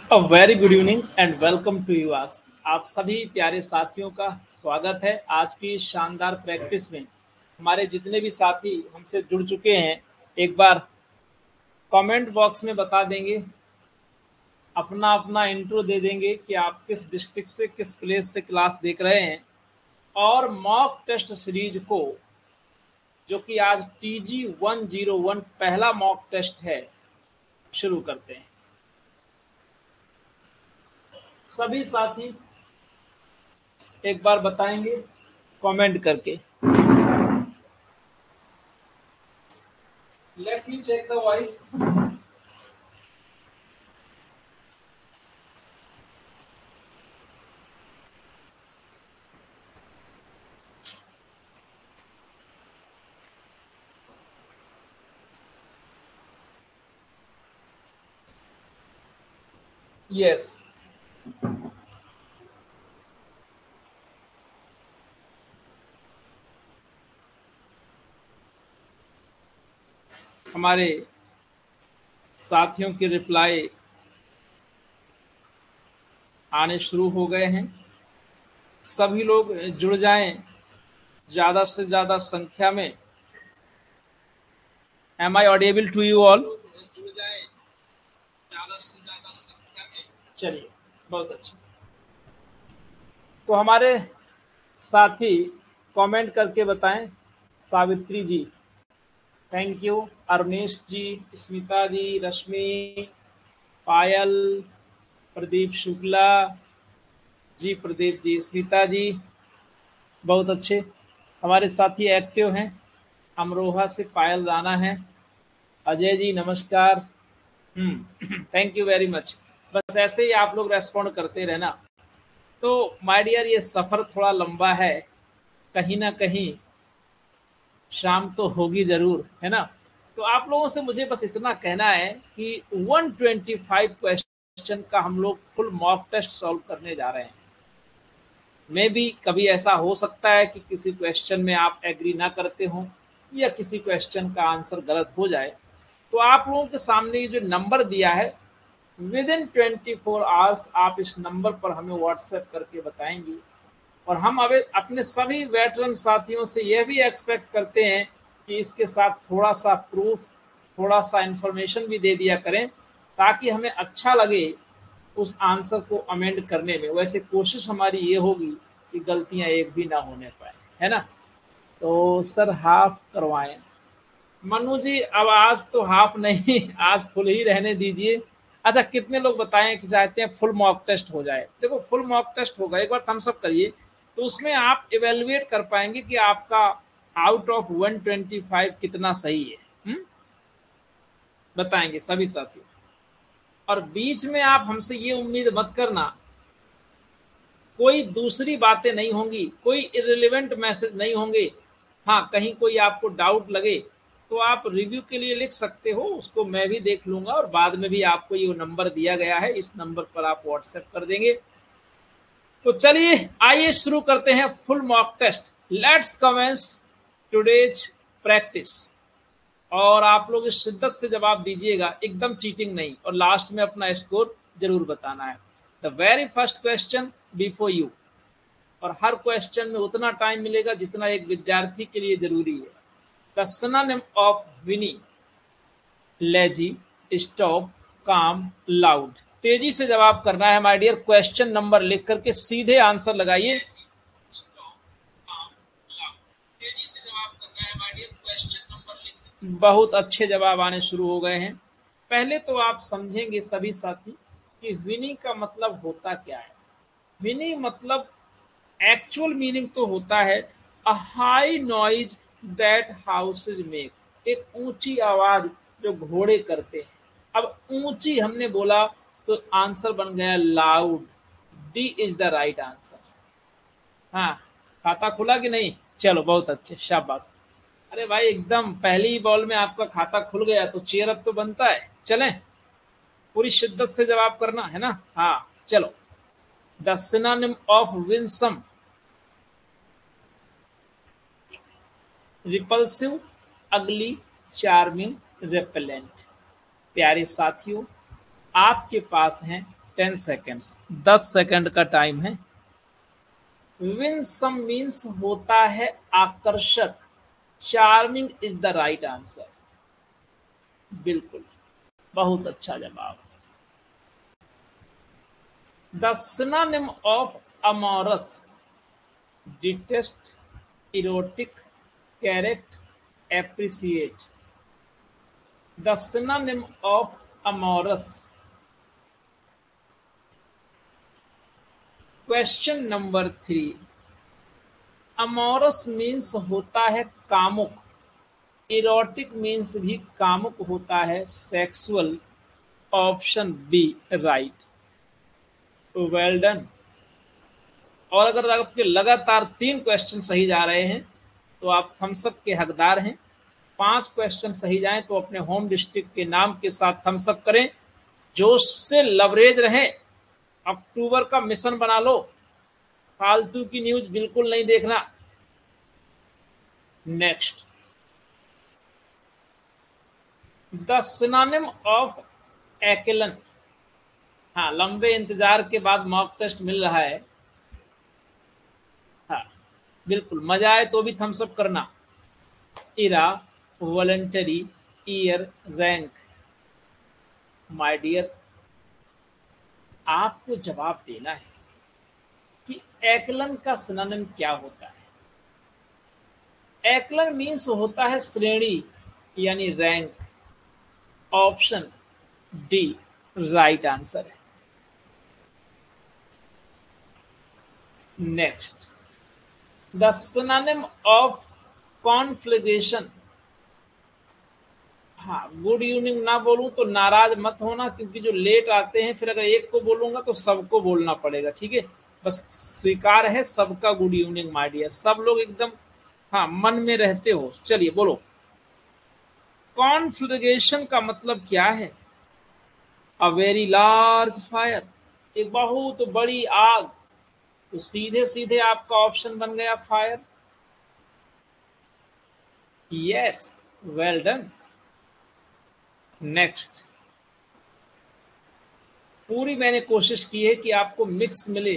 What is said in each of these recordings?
A very good evening and welcome to you us. आप सभी प्यारे साथियों का स्वागत है आज की शानदार प्रैक्टिस में। हमारे जितने भी साथी हमसे जुड़ चुके हैं, एक बार कमेंट बॉक्स में बता देंगे, अपना अपना इंट्रो दे देंगे कि आप किस डिस्ट्रिक्ट से, किस प्लेस से क्लास देख रहे हैं। और मॉक टेस्ट सीरीज को, जो कि आज TG101 पहला मॉक टेस्ट है, शुरू करते हैं। सभी साथी एक बार बताएंगे कमेंट करके। Let me check the voice. Yes. हमारे साथियों के रिप्लाई आने शुरू हो गए हैं। सभी लोग जुड़ जाएं ज़्यादा से ज़्यादा संख्या में। Am I audible to you all? जुड़ जाएं ज़्यादा से ज़्यादा संख्या में। चलिए, बहुत अच्छा। तो हमारे साथी कमेंट करके बताएं। Savitri ji, thank you. अरुणेश जी, स्मिता जी, रश्मि, पायल, प्रदीप शुक्ला जी, प्रदीप जी, स्मिता जी, बहुत अच्छे। हमारे साथी एक्टिव हैं। अमरोहा से पायल राणा है। अजय जी नमस्कार। Thank you very much. बस ऐसे ही आप लोग रेस्पॉन्ड करते रहना। तो माय डियर, ये सफ़र थोड़ा लंबा है, कहीं ना कहीं शाम तो होगी ज़रूर, है ना। तो आप लोगों से मुझे बस इतना कहना है कि 125 क्वेश्चन का हम लोग फुल मॉक टेस्ट सॉल्व करने जा रहे हैं। मे भी कभी ऐसा हो सकता है कि किसी क्वेश्चन में आप एग्री ना करते हो या किसी क्वेश्चन का आंसर गलत हो जाए। तो आप लोगों के सामने ये जो नंबर दिया है, विद इन 24 आवर्स आप इस नंबर पर हमें व्हाट्सएप करके बताएंगी। और हम अब अपने सभी वेटरन साथियों से यह भी एक्सपेक्ट करते हैं कि इसके साथ थोड़ा सा प्रूफ, थोड़ा सा इंफॉर्मेशन भी दे दिया करें, ताकि हमें अच्छा लगे उस आंसर को अमेंड करने में। वैसे कोशिश हमारी ये होगी कि गलतियां एक भी ना होने पाए, है ना। तो सर हाफ करवाएं। मनु जी, अब आज तो हाफ नहीं, आज फुल ही रहने दीजिए। अच्छा, कितने लोग बताएं कि चाहते हैं फुल मॉक टेस्ट हो जाए? देखो, फुल मॉक टेस्ट होगा, एक बार थम्स अप करिए, तो उसमें आप इवेलुएट कर पाएंगे कि आपका आउट ऑफ 125 कितना सही है। बताएंगे सभी साथी। और बीच में आप हमसे ये उम्मीद मत करना, कोई दूसरी बातें नहीं होंगी, कोई इररिलेवेंट मैसेज नहीं होंगे। हाँ, कहीं कोई आपको डाउट लगे तो आप रिव्यू के लिए लिख सकते हो, उसको मैं भी देख लूंगा और बाद में भी आपको ये नंबर दिया गया है, इस नंबर पर आप व्हाट्सएप कर देंगे। तो चलिए, आइए शुरू करते हैं full mock test. Let's commence today's practice. और आप लोग इस शिद्दत से जवाब दीजिएगा, एकदम चीटिंग नहीं, और लास्ट में अपना स्कोर जरूर बताना है। The very first question before you. और हर क्वेश्चन में उतना टाइम मिलेगा जितना एक विद्यार्थी के लिए जरूरी है। The synonym of whinny: lazy, stop, calm, loud. तेजी से जवाब करना है माय डियर। क्वेश्चन नंबर लिख करके सीधे आंसर लगाइए। बहुत अच्छे जवाब आने शुरू हो गए हैं। पहले तो आप समझेंगे सभी साथी कि विनी का मतलब होता क्या है। विनी मतलब, एक्चुअल मीनिंग तो होता है a high noise that horses make. एक ऊंची आवाज जो घोड़े करते हैं। अब ऊंची हमने बोला तो आंसर बन गया loud. D is the right answer. हाँ, खाता खुला कि नहीं? चलो, बहुत अच्छे, शाबाश। अरे भाई, एकदम पहली ही बॉल में आपका खाता खुल गया तो चेयर अप तो बनता है। चलें, पूरी शिद्दत से जवाब करना है ना। हाँ, चलो। The synonym of winsome: repulsive, ugly, charming, repellent. प्यारे साथियों, आपके पास हैं 10 सेकेंड्स, 10 सेकेंड का टाइम है। विंसम मीन्स होता है आकर्षक। Charming is the right answer. बिल्कुल, बहुत अच्छा जवाब। The synonym of amorous, detest, erotic, correct, appreciate. The synonym of amorous. Question number 3, amorous means होता है कामुक। इरोटिक मीन्स भी कामुक होता है, sexual. Option B right. Well done. और अगर आपके लगातार 3 क्वेश्चन सही जा रहे हैं तो आप थम्स अप के हकदार हैं। 5 क्वेश्चन सही जाएं तो अपने होम डिस्ट्रिक्ट के नाम के साथ थम्स अप करें। जोश से लवरेज रहे। अक्टूबर का मिशन बना लो। फालतू की न्यूज बिल्कुल नहीं देखना। Next, the synonym of echelon. हाँ, लंबे इंतजार के बाद मॉक टेस्ट मिल रहा है। हाँ बिल्कुल, मजा आए तो भी थम्स अप करना। Era, voluntary, year, rank. My dear, आपको जवाब देना है कि एक्लन का सिनोनिम क्या होता है। एक्लन मीन्स होता है श्रेणी यानी rank. Option D right answer है। Next, the synonym of conflagration. हाँ, गुड इवनिंग ना बोलूं तो नाराज मत होना, क्योंकि जो लेट आते हैं फिर अगर एक को बोलूंगा तो सबको बोलना पड़ेगा, ठीक है। बस स्वीकार है सबका गुड इवनिंग माय डियर, सब लोग एकदम हाँ मन में रहते हो। चलिए बोलो, कॉन्फ्लिगेशन का मतलब क्या है। अ वेरी लार्ज फायर, एक बहुत बड़ी आग। तो सीधे सीधे आपका ऑप्शन बन गया fire. Yes, well done. Next, पूरी मैंने कोशिश की है कि आपको मिक्स मिले।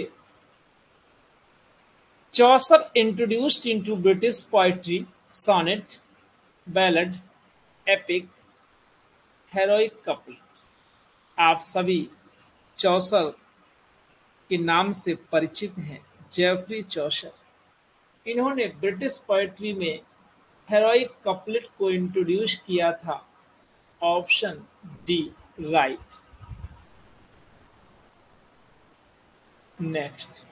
Chaucer introduced into British poetry sonnet, ballad, epic, heroic couplet. आप सभी चौसर के नाम से परिचित हैं, जेफरी चौसर। इन्होंने ब्रिटिश पोएट्री में हेरोइक कपलेट को इंट्रोड्यूस किया था। Option D right. Next,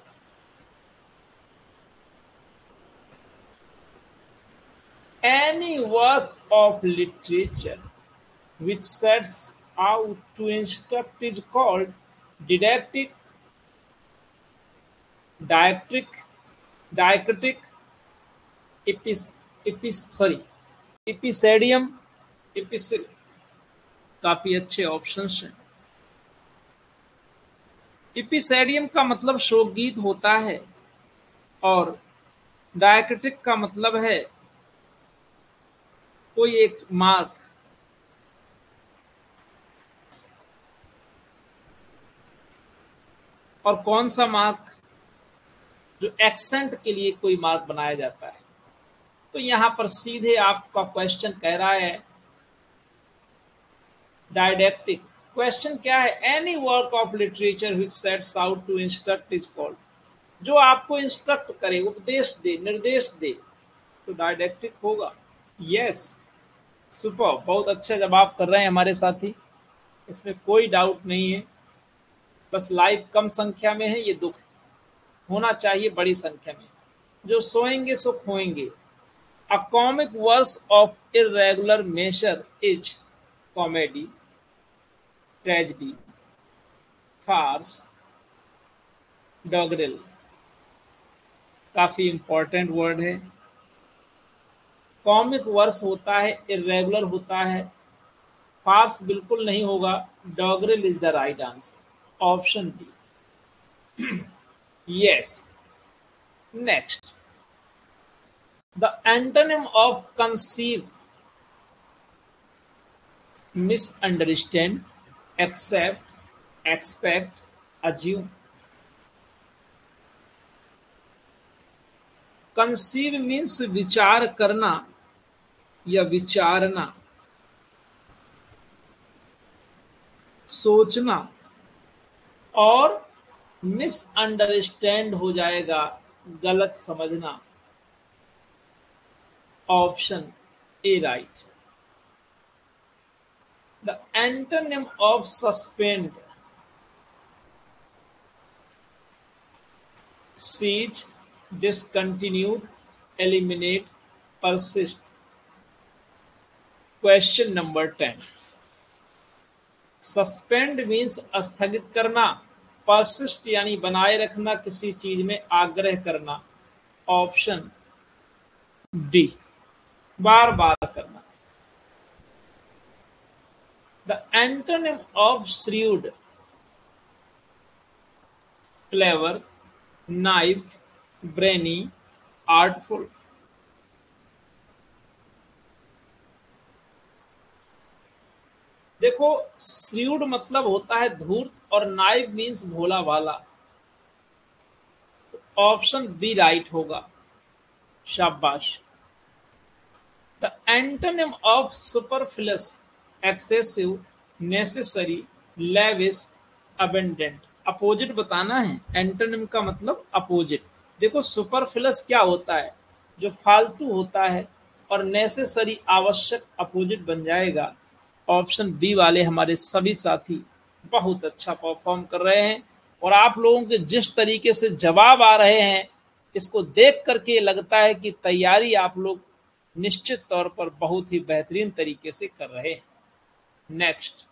any work of literature which sets out to instruct is called didactic, diacritic, diacritic, episodium, episode। काफी अच्छे ऑप्शंस हैं। इपिसेडियम का मतलब शोकगीत होता है और डायक्रिटिक का मतलब है कोई एक मार्क। और कौन सा मार्क, जो एक्सेंट के लिए कोई मार्क बनाया जाता है। तो यहां पर सीधे आपका क्वेश्चन कह रहा है डायडेक्टिक। क्वेश्चन क्या है, any work of literature which sets out to instruct is called. जो आपको इंस्ट्रक्ट करे, उपदेश दे, निर्देश दे, तो डायडेक्टिक होगा। यस, सुपर, बहुत अच्छा जवाब कर रहे हैं हमारे साथी, इसमें कोई डाउट नहीं है। बस लाइव कम संख्या में है, ये दुख है। होना चाहिए बड़ी संख्या में। जो सोएंगे सो खोएंगे। A comic verse of irregular measure is comedy, tragedy, farce, doggerel. काफी इंपॉर्टेंट वर्ड है। कॉमिक वर्स होता है, इरेगुलर होता है, फार्स बिल्कुल नहीं होगा। Doggerel is the right answer. Option D. Yes. Next, the antonym of conceive. Misunderstand, accept, expect, assume. Conceive means विचार करना या विचारना, सोचना, और मिसअंडरस्टैंड हो जाएगा, गलत समझना। Option A right. The antonym of suspend, cease, discontinued, eliminate, persist. Question number 10। Suspend means स्थगित करना, परसिस्ट यानी बनाए रखना, किसी चीज में आग्रह करना। ऑप्शन डी, बार बार करना। The antonym of shrewd, clever, naive, brainy, artful. देखो, श्रीव्ड मतलब होता है धूर्त और नाइफ मीन्स भोला भाला। ऑप्शन बी राइट होगा, शाबाश। The antonym of superfluous, excessive, necessary, lavish, abundant. Opposite बताना है, एंटोनिम का मतलब अपोजिट। देखो, सुपरफ्लुअस क्या होता है, जो फालतू होता है, और नेसेसरी आवश्यक, अपोजिट बन जाएगा। ऑप्शन बी वाले हमारे सभी साथी बहुत अच्छा परफॉर्म कर रहे हैं, और आप लोगों के जिस तरीके से जवाब आ रहे हैं, इसको देख करके लगता है कि तैयारी आप लोग निश्चित तौर पर बहुत ही बेहतरीन तरीके से कर रहे हैं। Next,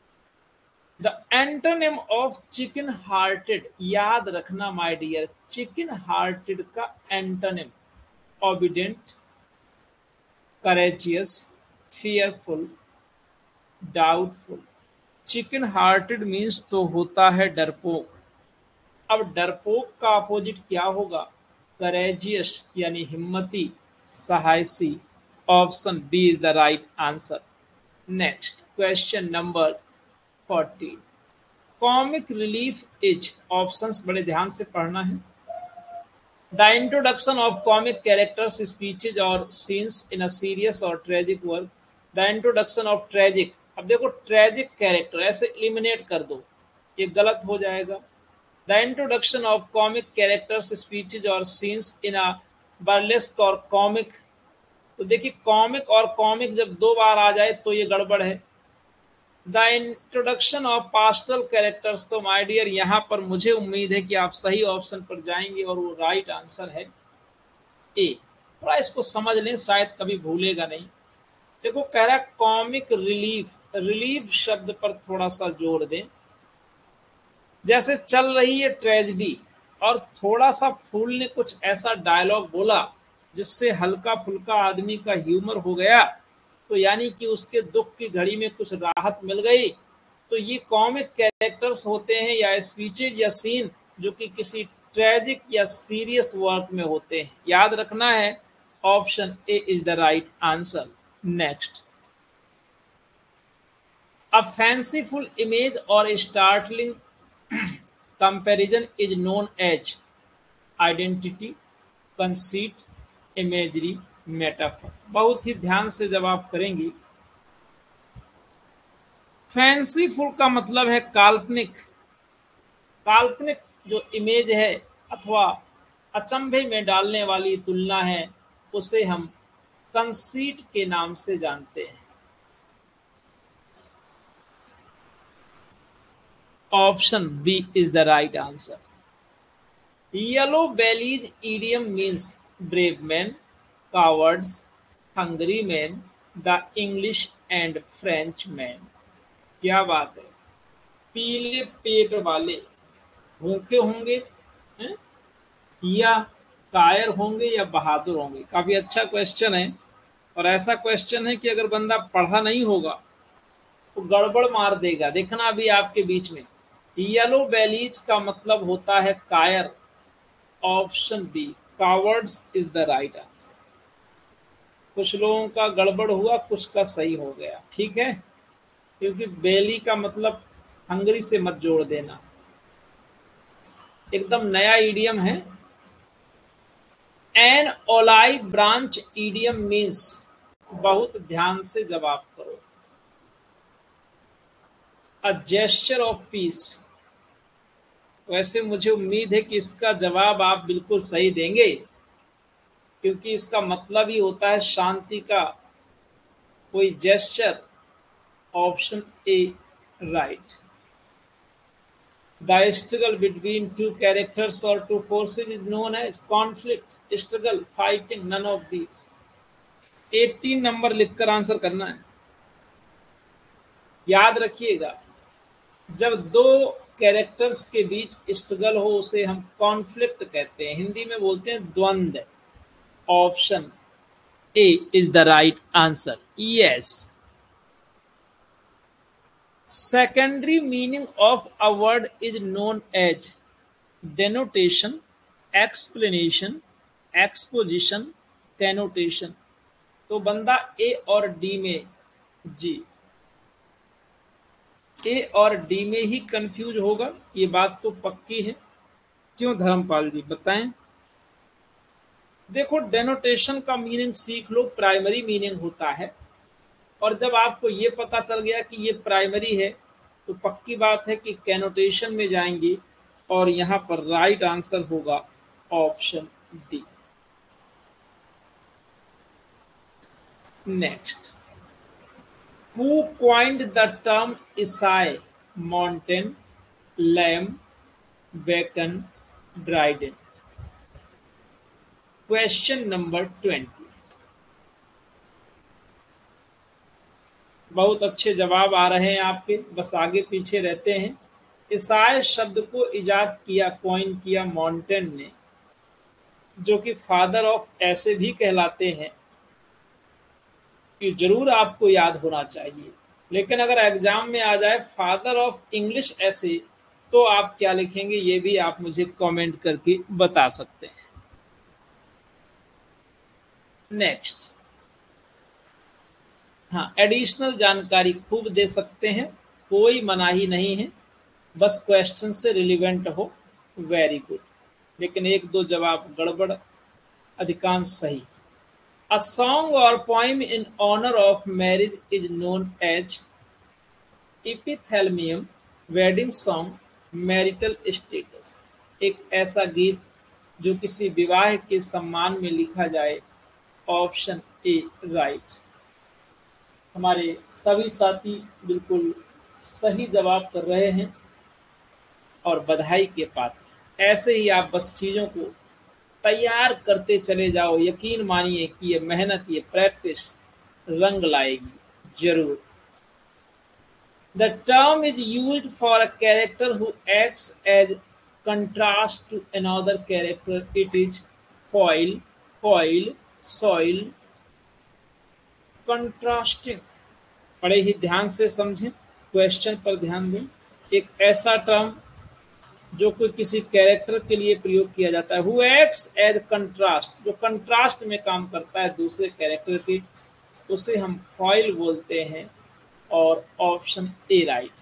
the antonym of chicken hearted. याद रखना माय डियर, चिकन हार्टेड का antonym obedient, courageous, fearful, doubtful. Chicken hearted means तो होता है डरपोक। अब डरपोक का अपोजिट क्या होगा? करेजियस यानी हिम्मती, साहसी। Option B is the right answer. Next, question number 14। Comic relief is, options बड़े ध्यान से पढ़ना है। The introduction of comic characters, speeches और सीन्स इन अ सीरियस और tragic work. The introduction of tragic, अब देखो ट्रेजिक कैरेक्टर ऐसे एलिमिनेट कर दो, ये गलत हो जाएगा। The introduction of comic characters, speeches और सीन्स इन अ बर्लेस्क और कॉमिक। तो देखिए, कॉमिक और कॉमिक जब दो बार आ जाए तो ये गड़बड़ है। The introduction of pastoral characters, तो माय डियर यहाँ पर मुझे उम्मीद है कि आप सही ऑप्शन पर जाएंगे, और वो राइट आंसर है ए। थोड़ा इसको समझ लें, शायद कभी भूलेगा नहीं। देखो, कह रहा है कॉमिक रिलीफ, रिलीफ शब्द पर थोड़ा सा जोर दें। जैसे चल रही है ट्रेजेडी, और थोड़ा सा फूल ने कुछ ऐसा डायलॉग बोला जिससे हल्का फुल्का आदमी का ह्यूमर हो गया, तो यानी कि उसके दुख की घड़ी में कुछ राहत मिल गई। तो ये कॉमिक कैरेक्टर्स होते हैं, या स्पीचेज या सीन जो कि किसी ट्रेजिक या सीरियस वर्क में होते हैं। याद रखना है, option A is the right answer. Next, a fanciful image और startling comparison is known as identity, conceit, imagery, metaphor. बहुत ही ध्यान से जवाब करेंगी। फैंसीफुल का मतलब है काल्पनिक। काल्पनिक जो इमेज है अथवा अचंभे में डालने वाली तुलना है, उसे हम कंसीट के नाम से जानते हैं। Option B is the right answer. Yellow bellies idiom means brave men, cowards, hungry men, the English and French men। क्या बात है, पीले पेट वाले भूखे होंगे, हैं? या कायर होंगे या बहादुर होंगे। काफी अच्छा क्वेश्चन है, और ऐसा क्वेश्चन है कि अगर बंदा पढ़ा नहीं होगा तो गड़बड़ मार देगा। देखना अभी आपके बीच में, येलो बेलीज का मतलब होता है कायर। Option B, cowards is the right answer. कुछ लोगों का गड़बड़ हुआ, कुछ का सही हो गया, ठीक है, क्योंकि बेली का मतलब हंगरी से मत जोड़ देना। एकदम नया ईडियम है। An olive branch idiom means, बहुत ध्यान से जवाब करो। A gesture of peace. वैसे मुझे उम्मीद है कि इसका जवाब आप बिल्कुल सही देंगे, क्योंकि इसका मतलब ही होता है शांति का कोई gesture. Option A right. The struggle between two characters or two forces is known as conflict, struggle, fighting, none of these। 18 नंबर लिखकर आंसर करना है। याद रखिएगा, जब दो कैरेक्टर्स के बीच स्ट्रगल हो उसे हम कॉन्फ्लिक्ट कहते हैं, हिंदी में बोलते हैं द्वंद्व। Option A is the right answer, yes. Secondary meaning of a word is known as denotation, explanation, exposition, connotation. तो बंदा ए और डी में, जी, ए और डी में ही कंफ्यूज होगा, ये बात तो पक्की है। क्यों धर्मपाल जी, बताएं। देखो, डेनोटेशन का मीनिंग सीख लो, प्राइमरी मीनिंग होता है। और जब आपको ये पता चल गया कि ये प्राइमरी है, तो पक्की बात है कि कैनोटेशन में जाएंगे, और यहां पर राइट आंसर होगा option D. Next, who coined the term Isai, mountain, lamb, bacon, Dryden? Question number 20। बहुत अच्छे जवाब आ रहे हैं आपके, बस आगे पीछे रहते हैं। ईसाई शब्द को इजाद किया, कॉइन किया माउंटेन ने, जो कि फादर ऑफ ऐसे भी कहलाते हैं, कि जरूर आपको याद होना चाहिए। लेकिन अगर एग्जाम में आ जाए फादर ऑफ इंग्लिश ऐसे, तो आप क्या लिखेंगे ये भी आप मुझे कमेंट करके बता सकते हैं। नेक्स्ट, हाँ, एडिशनल जानकारी खूब दे सकते हैं, कोई मनाही नहीं है, बस क्वेश्चन से रिलेवेंट हो, वेरी गुड। लेकिन एक दो जवाब गड़बड़, अधिकांश सही। अ सॉन्ग और poem in honour of marriage is known as epithalamium, wedding song, marital status. एक ऐसा गीत जो किसी विवाह के सम्मान में लिखा जाए। Option A right. हमारे सभी साथी बिल्कुल सही जवाब कर रहे हैं और बधाई के पात्र। ऐसे ही आप बस चीज़ों को तैयार करते चले जाओ, यकीन मानिए कि ये मेहनत, ये प्रैक्टिस रंग लाएगी जरूर। The term is used for a character who acts as contrast to another character. It is foil, coil, soil, contrasting। बड़े ही ध्यान से समझें, क्वेश्चन पर ध्यान दें। एक ऐसा टर्म जो कोई किसी कैरेक्टर के लिए प्रयोग किया जाता है, हु एक्ट्स एज कंट्रास्ट, जो कंट्रास्ट में काम करता है दूसरे कैरेक्टर के, उसे हम फॉइल बोलते हैं। और option A right.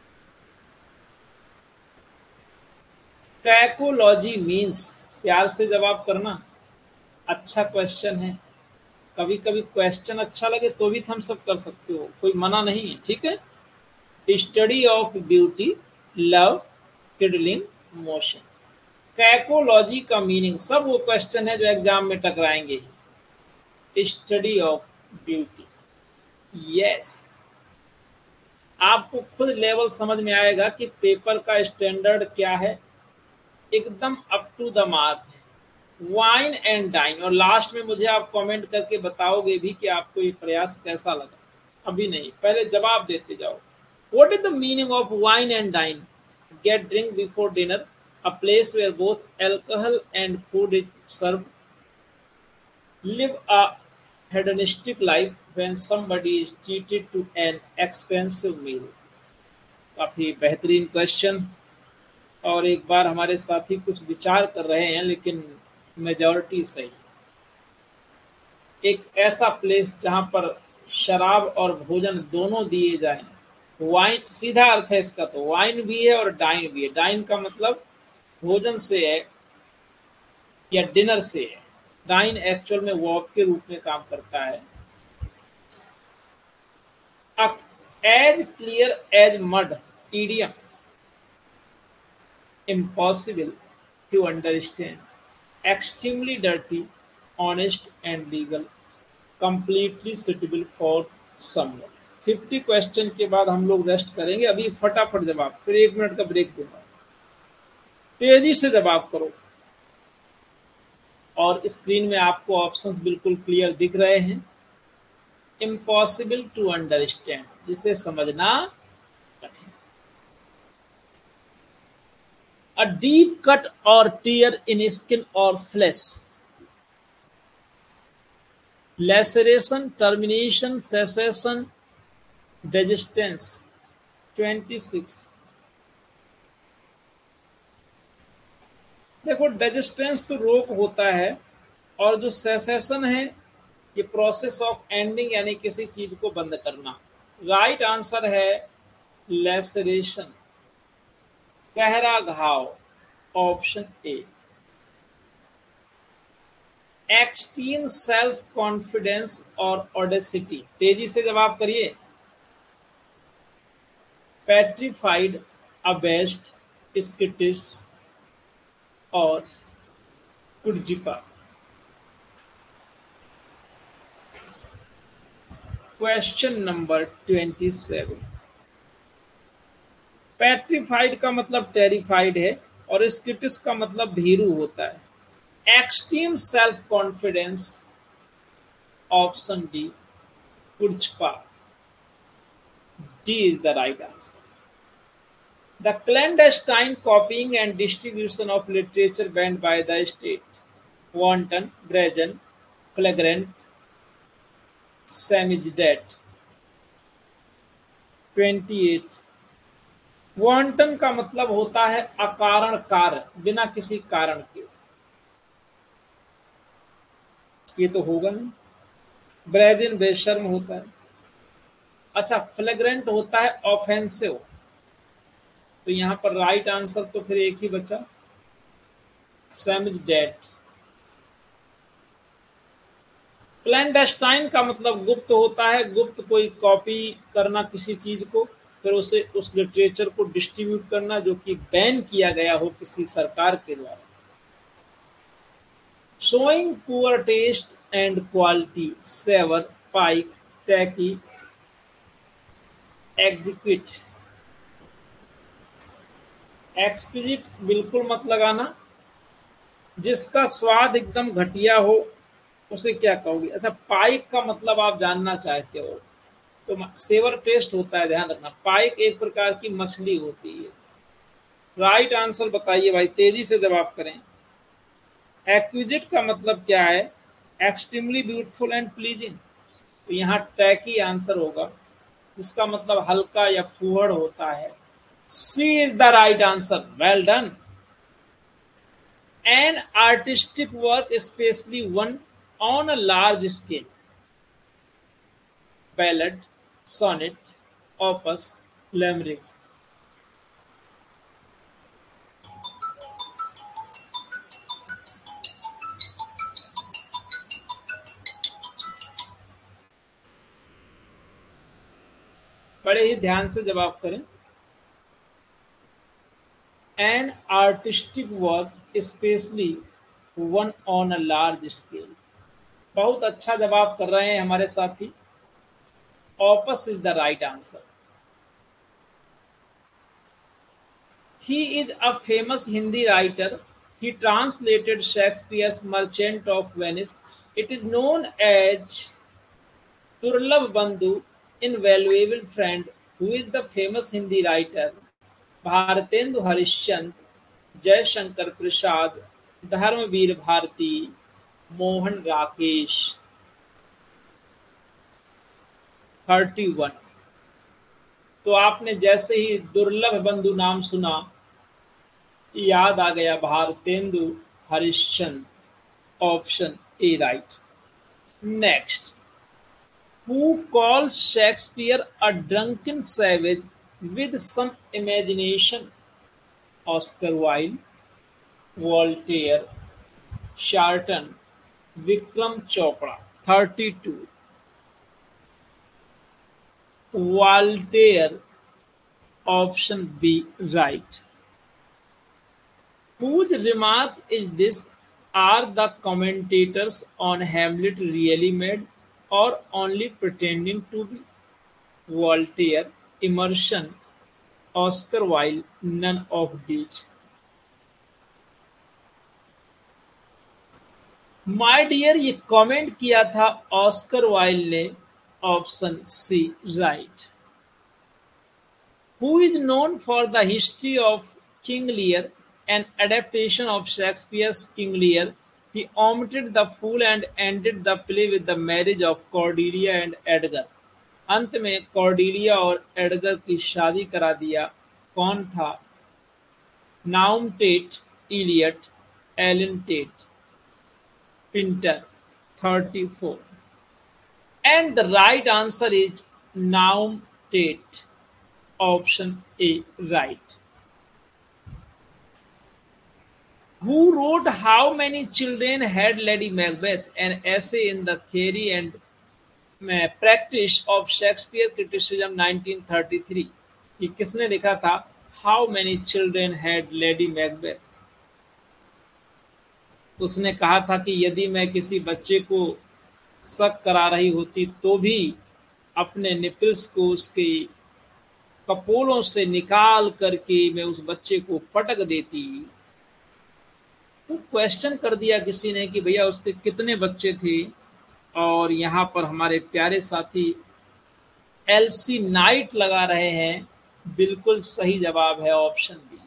Cacology means, प्यार से जवाब करना। अच्छा क्वेश्चन है, कभी कभी क्वेश्चन अच्छा लगे तो भी थम्स अप कर सकते हो, कोई मना नहीं है, ठीक है। Study of beauty, love, kindling, motion. Cacology का मीनिंग, सब वो क्वेश्चन है जो एग्जाम में टकराएंगे। Study of beauty, yes. आपको खुद लेवल समझ में आएगा कि पेपर का स्टैंडर्ड क्या है, एकदम अप टू द मार्क है। वाइन एंड डाइन, और लास्ट में मुझे आप कमेंट करके बताओगे भी कि आपको ये प्रयास कैसा लगा। अभी नहीं, पहले जवाब देते जाओ। What is the meaning of wine and dine? Get drink before dinner, a place where both alcohol and food is served, live a hedonistic life when somebody is treated to an expensive meal। काफी बेहतरीन question, और एक बार हमारे साथी कुछ विचार कर रहे हैं, लेकिन मेजॉरिटी सही। एक ऐसा प्लेस जहां पर शराब और भोजन दोनों दिए जाएं। वाइन, सीधा अर्थ है इसका, तो वाइन भी है और डाइन भी है। डाइन का मतलब भोजन से है या डिनर से है। डाइन एक्चुअल में वर्ब के रूप में काम करता है। As clear as mud, idiom, impossible to understand, extremely dirty, honest and legal, completely suitable for someone। 50 question के बाद हम लोग रेस्ट करेंगे। अभी फटाफट जवाब, फिर 1 मिनट का ब्रेक दूंगा। तेजी से जवाब करो। और स्क्रीन में आपको ऑप्शंस बिल्कुल क्लियर दिख रहे हैं। इम्पॉसिबल टू अंडरस्टैंड, जिसे समझना कठिन। A deep cut or tear in skin or flesh, laceration, termination, cessation, resistance। 26। देखो, रेजिस्टेंस तो रोक होता है, और जो सेसेशन है ये प्रोसेस ऑफ एंडिंग, यानी किसी चीज को बंद करना। राइट आंसर है लेसरेशन, गहरा घाव, option A. Extreme self confidence और ऑडेसिटी, तेजी से जवाब करिए। पेट्रीफाइड, अबेस्ट, स्किटिस और कुर्जिपा। Question number 27। पेट्रीफाइड का मतलब टेरिफाइड है, और स्किटिस का मतलब भीरू होता है। Extreme self confidence, option D, chutzpah. D is the right answer. The clandestine copying and distribution of literature banned by the state. Wanton, brazen, flagrant, samizdat। 28। Wanton का मतलब होता है अकारण कार्य, बिना किसी कारण के। ये तो होगा नहीं। ब्रेजिन बेशर्म होता है। अच्छा, फ्लैग्रेंट होता है ऑफेंसिव। तो यहां पर राइट आंसर तो फिर एक ही बचा, सैमिजडेट। क्लैंडेस्टाइन का मतलब गुप्त होता है, गुप्त कोई कॉपी करना किसी चीज को, फिर उसे उस लिटरेचर को डिस्ट्रीब्यूट करना जो कि बैन किया गया हो किसी सरकार के द्वारा। Showing poor taste and quality, savour, pike, tacky, exquisite. Exquisite बिल्कुल मत लगाना। जिसका स्वाद एकदम घटिया हो उसे क्या कहोगे? अच्छा, पाइक का मतलब आप जानना चाहते हो, तो सेवर टेस्ट होता है, ध्यान रखना। पाइक एक प्रकार की मछली होती है। राइट आंसर बताइए भाई, तेजी से जवाब करें। एक्विजिट का मतलब क्या है? Extremely beautiful and pleasing. तो यहाँ टैकी आंसर होगा, जिसका मतलब हल्का या फूहड़ होता है। C is the right answer, well done. An artistic work especially one on a large scale, ballad, sonnet, opus, limerick. बड़े ही ध्यान से जवाब करें। An artistic work especially one on a large scale. बहुत अच्छा जवाब कर रहे हैं हमारे साथी। Opus is the right answer. He is a famous Hindi writer. He translated Shakespeare's Merchant of Venice. It is known as Durlabh Bandhu, invaluable friend, who is the famous Hindi writer Bharatendu Harishchandra, Jaishankar Prasad, Dharmveer Bharati, Mohan Rakesh. 31। तो आपने जैसे ही दुर्लभ बंधु नाम सुना, याद आ गया Bharatendu Harishchandra, option A right. Next, who calls Shakespeare a drunken savage with some imagination? Oscar Wilde, Voltaire, Sharton, Vikram Chopra. 32. Voltaire, option B, right. Whose remark is this? Are the commentators on Hamlet really mad or only pretending to be? Voltaire, Emerson, Oscar Wilde, none of these. My dear, ये comment किया था Oscar Wilde ने, option C right. Who is known for the history of King Lear, an adaptation of Shakespeare's King Lear. He omitted the fool and ended the play with the marriage of Cordelia and Edgar. अंत में Cordelia और Edgar की शादी करा दिया. कौन था? Nahum Tate, Eliot, Allen Tate, Pinter. 34. And the right answer is Naum Tate. Option A, right. Who wrote How Many Children Had Lady Macbeth, an essay in the theory and practice of Shakespeare criticism 1933? ये किसने लिखा था? How many children had Lady Macbeth? उसने कहा था कि यदि मैं किसी बच्चे को शक करा रही होती तो भी अपने निपल्स को उसके कपोलों से निकाल करके मैं उस बच्चे को पटक देती. तो क्वेश्चन कर दिया किसी ने कि भैया उसके कितने बच्चे थे, और यहाँ पर हमारे प्यारे साथी एलसी नाइट लगा रहे हैं. बिल्कुल सही जवाब है option B.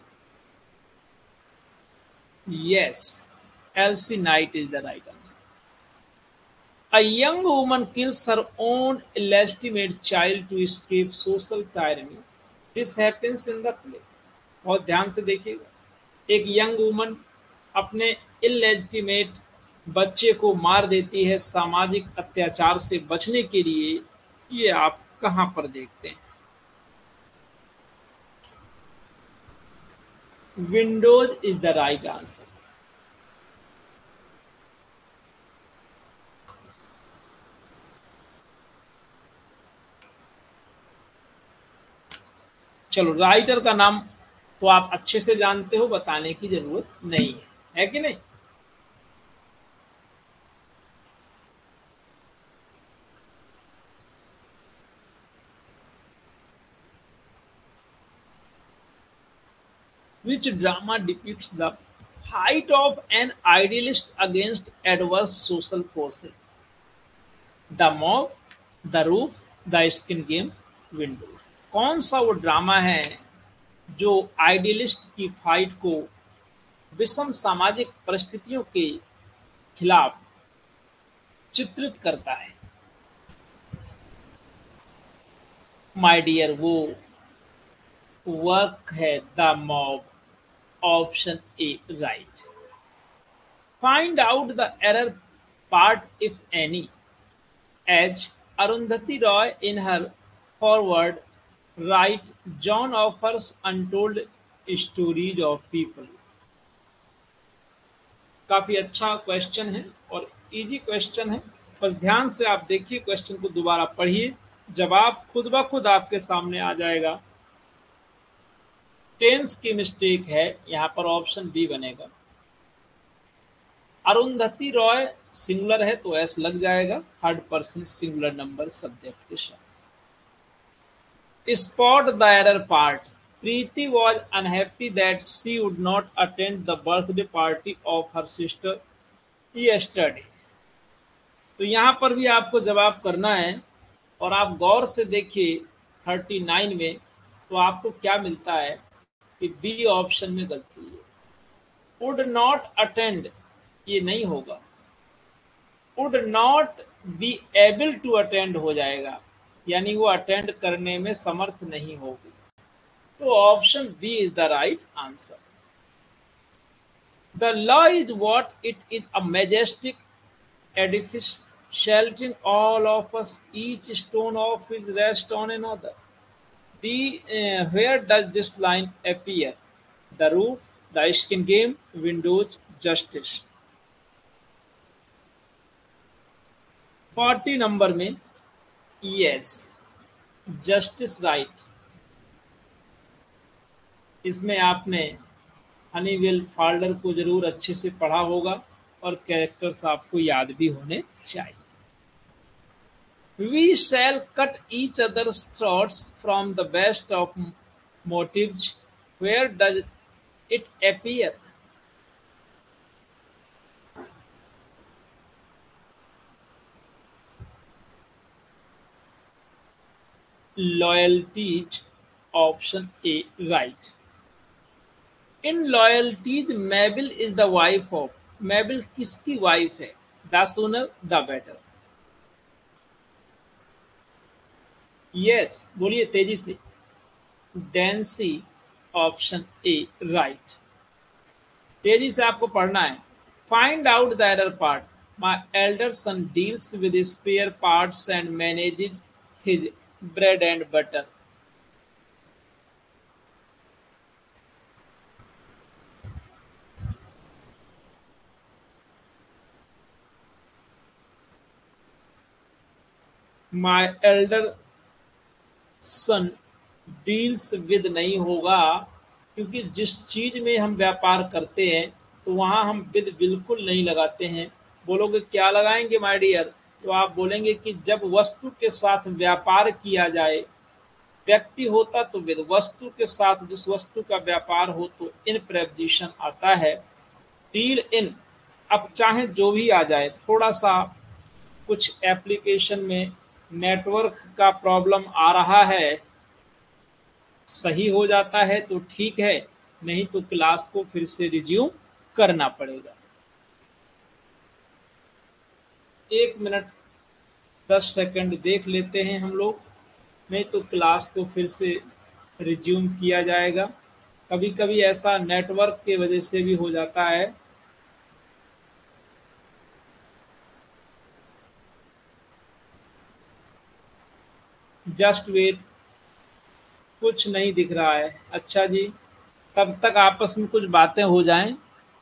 Yes, LC Knight is the right answer. A young woman kills her own illegitimate child to escape social tyranny. This happens in the play. बहुत ध्यान से देखिएगा. एक यंग वुमन अपने इलेजिटिमेट बच्चे को मार देती है सामाजिक अत्याचार से बचने के लिए. ये आप कहां पर देखते हैं? Windows is the right answer. चलो, राइटर का नाम तो आप अच्छे से जानते हो, बताने की जरूरत नहीं है कि नहीं? Which drama depicts the fight of an idealist against adverse social forces? The Mob, The Roof, The Skin Game, Window. कौन सा वो ड्रामा है जो आइडियलिस्ट की फाइट को विषम सामाजिक परिस्थितियों के खिलाफ चित्रित करता है? माय डियर, वो वर्क है the mob. Option A right. Find out the error part if any. As Arundhati Roy in her foreword right, John offers untold stories of people. काफी अच्छा क्वेश्चन है और इजी क्वेश्चन है. बस ध्यान से आप देखिए, क्वेश्चन को दोबारा पढ़िए, जवाब खुद ब खुद आपके सामने आ जाएगा. टेंस की मिस्टेक है, यहाँ पर ऑप्शन बी बनेगा. अरुंधति रॉय सिंगुलर है तो एस लग जाएगा, third person singular number subject के साथ. Spot the error part. Preeti was unhappy that she would not attend the birthday party of her sister yesterday. तो यहाँ पर भी आपको जवाब करना है और आप गौर से देखिए 39 में, तो आपको क्या मिलता है कि बी ऑप्शन में गलती है. Would not attend ये नहीं होगा, would not be able to attend हो जाएगा, यानी वो अटेंड करने में समर्थ नहीं होगी. तो option B is the right answer. The law is what it is, a majestic edifice sheltering all of us, each stone of his rest on another. Where does this line appear? The roof, the skin game, Windows, justice. 40 नंबर में yes, justice right. इसमें आपने Honeywell Falder को जरूर अच्छे से पढ़ा होगा और कैरेक्टर्स आपको याद भी होने चाहिए। We shall cut each other's throats from the best of motives. Where does it appear? Loyalties, option A, right. In loyalties, Mabel is the wife of. Mabel किसकी wife है? The sooner, the better. Yes, बोलिए तेजी से। Dancy, option A, right. तेजी से आपको पढ़ना है। Find out the error part. My elder son deals with spare parts and manages his bread and butter. My elder son deals with नहीं होगा, क्योंकि जिस चीज में हम व्यापार करते हैं तो वहां हम विद बिल्कुल नहीं लगाते हैं। बोलोगे क्या लगाएंगे माय डियर, तो आप बोलेंगे कि जब वस्तु के साथ व्यापार किया जाए, व्यक्ति होता तो विद, वस्तु के साथ जिस वस्तु का व्यापार हो तो इन प्रेपोजिशन आता है। डील इन, अब चाहे जो भी आ जाए, थोड़ा सा कुछ एप्लीकेशन में नेटवर्क का प्रॉब्लम आ रहा है, सही हो जाता है तो ठीक है, नहीं तो क्लास को फिर से रिज्यूम करना पड़ेगा। 1 मिनट 10 सेकंड देख लेते हैं हम लोग, नहीं तो क्लास को फिर से रिज्यूम किया जाएगा। कभी कभी ऐसा नेटवर्क के वजह से भी हो जाता है। जस्ट वेट, कुछ नहीं दिख रहा है। अच्छा जी, तब तक आपस में कुछ बातें हो जाएं।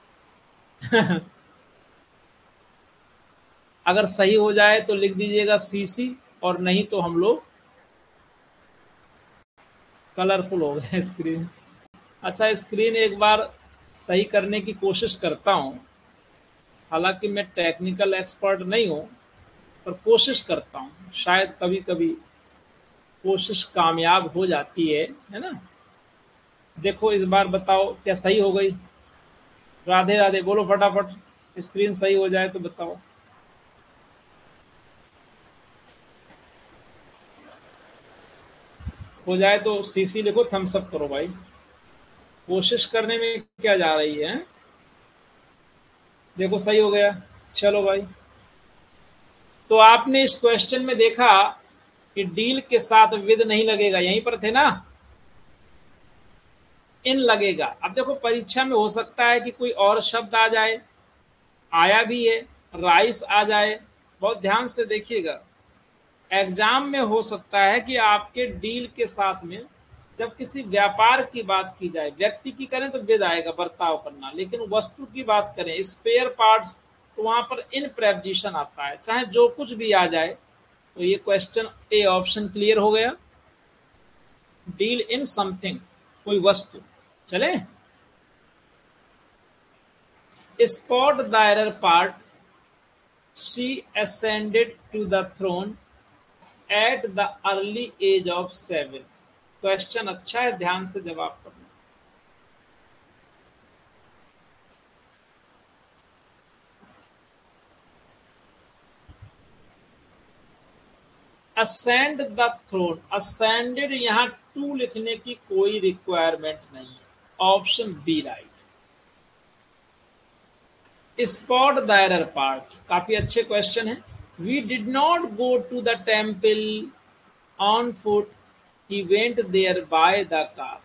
अगर सही हो जाए तो लिख दीजिएगा सीसी, और नहीं तो हम लोग कलरफुल हो गए स्क्रीन। अच्छा, स्क्रीन एक बार सही करने की कोशिश करता हूँ। हालांकि मैं टेक्निकल एक्सपर्ट नहीं हूँ, पर कोशिश करता हूँ, शायद कभी कभी कोशिश कामयाब हो जाती है ना। देखो इस बार बताओ क्या सही हो गई? राधे राधे बोलो फटाफट, स्क्रीन सही हो जाए तो बताओ। हो जाए तो सीसी लिखो, थम्स अप करो भाई। कोशिश करने में क्या जा रही है? देखो सही हो गया, चलो भाई। तो आपने इस क्वेश्चन में देखा कि डील के साथ विद नहीं लगेगा, यहीं पर थे ना, इन लगेगा। अब देखो परीक्षा में हो सकता है कि कोई और शब्द आ जाए, आया भी है, राइस आ जाए। बहुत ध्यान से देखिएगा, एग्जाम में हो सकता है कि आपके डील के साथ में जब किसी व्यापार की बात की जाए, व्यक्ति की करें तो विद आएगा, बर्ताव करना, लेकिन वस्तु की बात करें, स्पेयर पार्ट्स, तो वहां पर इन प्रेपोजिशन आता है। चाहे जो कुछ भी आ जाए, तो ये क्वेश्चन ए ऑप्शन क्लियर हो गया। डील इन समथिंग, कोई वस्तु। चले, spot the error part. She ascended to the throne at the early age of 7। Question अच्छा है, ध्यान से जवाब करना। ascend द थ्रोन, ascended यहां टू लिखने की कोई रिक्वायरमेंट नहीं है, option B right. Spot the error part, काफी अच्छे क्वेश्चन है। We did not go to the temple on foot, he went there by the car.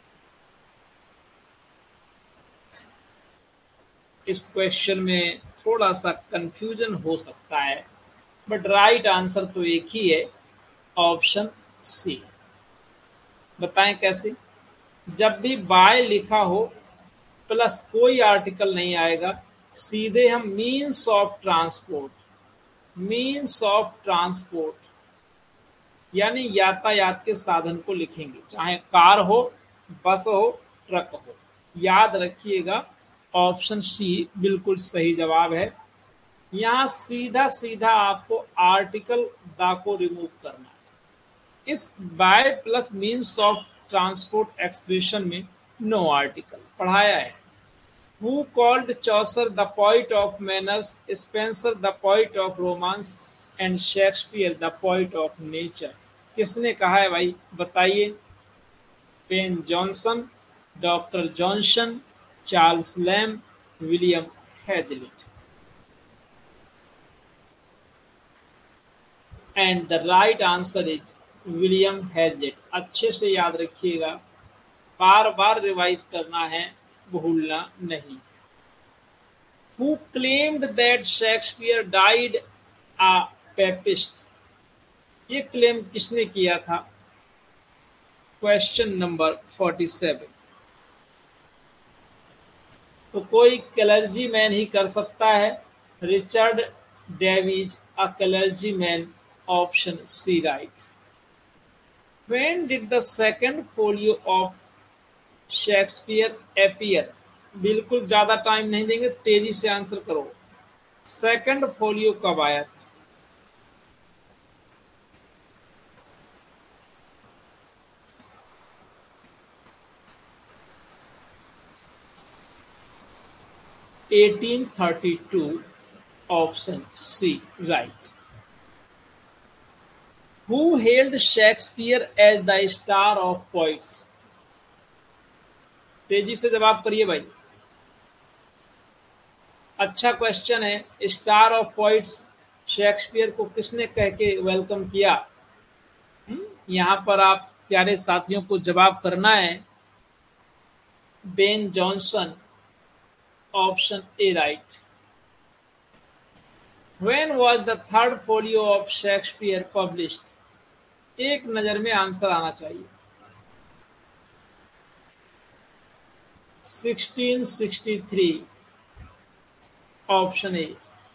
इस क्वेश्चन में थोड़ा सा कंफ्यूजन हो सकता है, बट राइट आंसर तो एक ही है, ऑप्शन सी। बताएं कैसे? जब भी बाय लिखा हो प्लस कोई आर्टिकल नहीं आएगा, सीधे हम means of transport, means of transport यानी यातायात के साधन को लिखेंगे, चाहे कार हो, बस हो, ट्रक हो। याद रखिएगा ऑप्शन सी बिल्कुल सही जवाब है। यहाँ सीधा सीधा आपको आर्टिकल द को रिमूव करना है। इस by plus means of transport expression में नो आर्टिकल पढ़ाया है। Who called Chaucer the poet of manners, Spencer the poet of romance and Shakespeare the poet of nature? किसने कहा है भाई, बताइए। Ben Jonson, doctor Johnson, Charles Lamb, William Hazlitt. And the right answer is William Hazlitt. अच्छे से याद रखिएगा, बार बार revise करना है, भूलना नहीं। Who claimed that Shakespeare died a papist? ये क्लेम किसने किया था? Question number 47। तो कोई क्लर्जी मैन ही कर सकता है, Richard Davies a clergyman, option C right. When did the second folio of Shakespeare appear? बिल्कुल ज्यादा टाइम नहीं देंगे, तेजी से आंसर करो। सेकंड फोलियो कब आया था? (1832) option C right. Who hailed Shakespeare as the star of poets? तेजी से जवाब करिए भाई, अच्छा क्वेश्चन है। स्टार ऑफ पोइट्स शेक्सपियर को किसने कह के वेलकम किया? यहाँ पर आप प्यारे साथियों को जवाब करना है, Ben Jonson, option A right. When was the third folio of Shakespeare published? एक नजर में आंसर आना चाहिए। 1663, option A.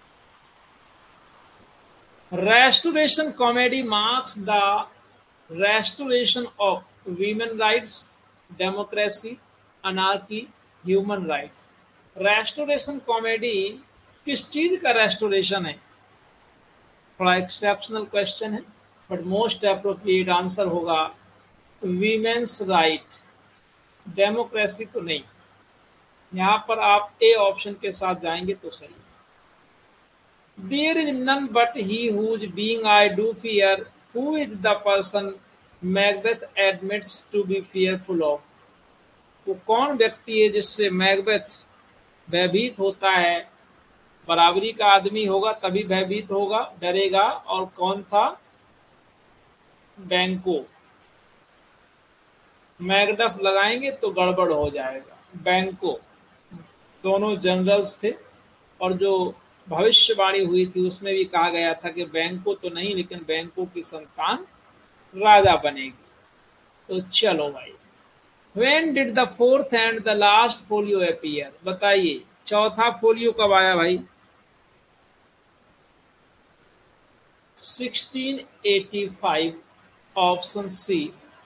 Restoration comedy marks the restoration of women rights, democracy, anarchy, human rights. Restoration comedy किस चीज का रेस्टोरेशन है? थोड़ा एक्सेप्शनल क्वेश्चन है, बट मोस्ट अप्रोप्रिएट आंसर होगा वीमेन्स राइट, डेमोक्रेसी तो नहीं। यहां पर आप ए ऑप्शन के साथ जाएंगे तो सही। There is none but he whose being I do fear. Who is the person Macbeth admits to be fearful of? वो कौन व्यक्ति है जिससे मैकबेथ भयभीत होता है? बराबरी का आदमी होगा तभी भयभीत होगा, डरेगा। और कौन था? बैंको। मैकडफ लगाएंगे तो गड़बड़ हो जाएगा। बैंको दोनों जनरल्स थे, और जो भविष्यवाणी हुई थी उसमें भी कहा गया था कि बैंको तो नहीं, लेकिन बैंको की संतान राजा बनेगी। तो चलो भाई, When did the fourth and the last folio appear? बताइए चौथा फोलियो कब आया भाई? 1685, option C.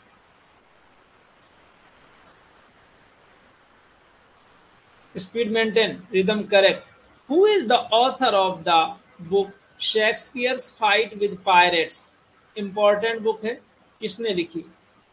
Speed maintain, rhythm correct. Who is the author of the book Shakespeare's Fight with Pirates? Important book है, किसने लिखी?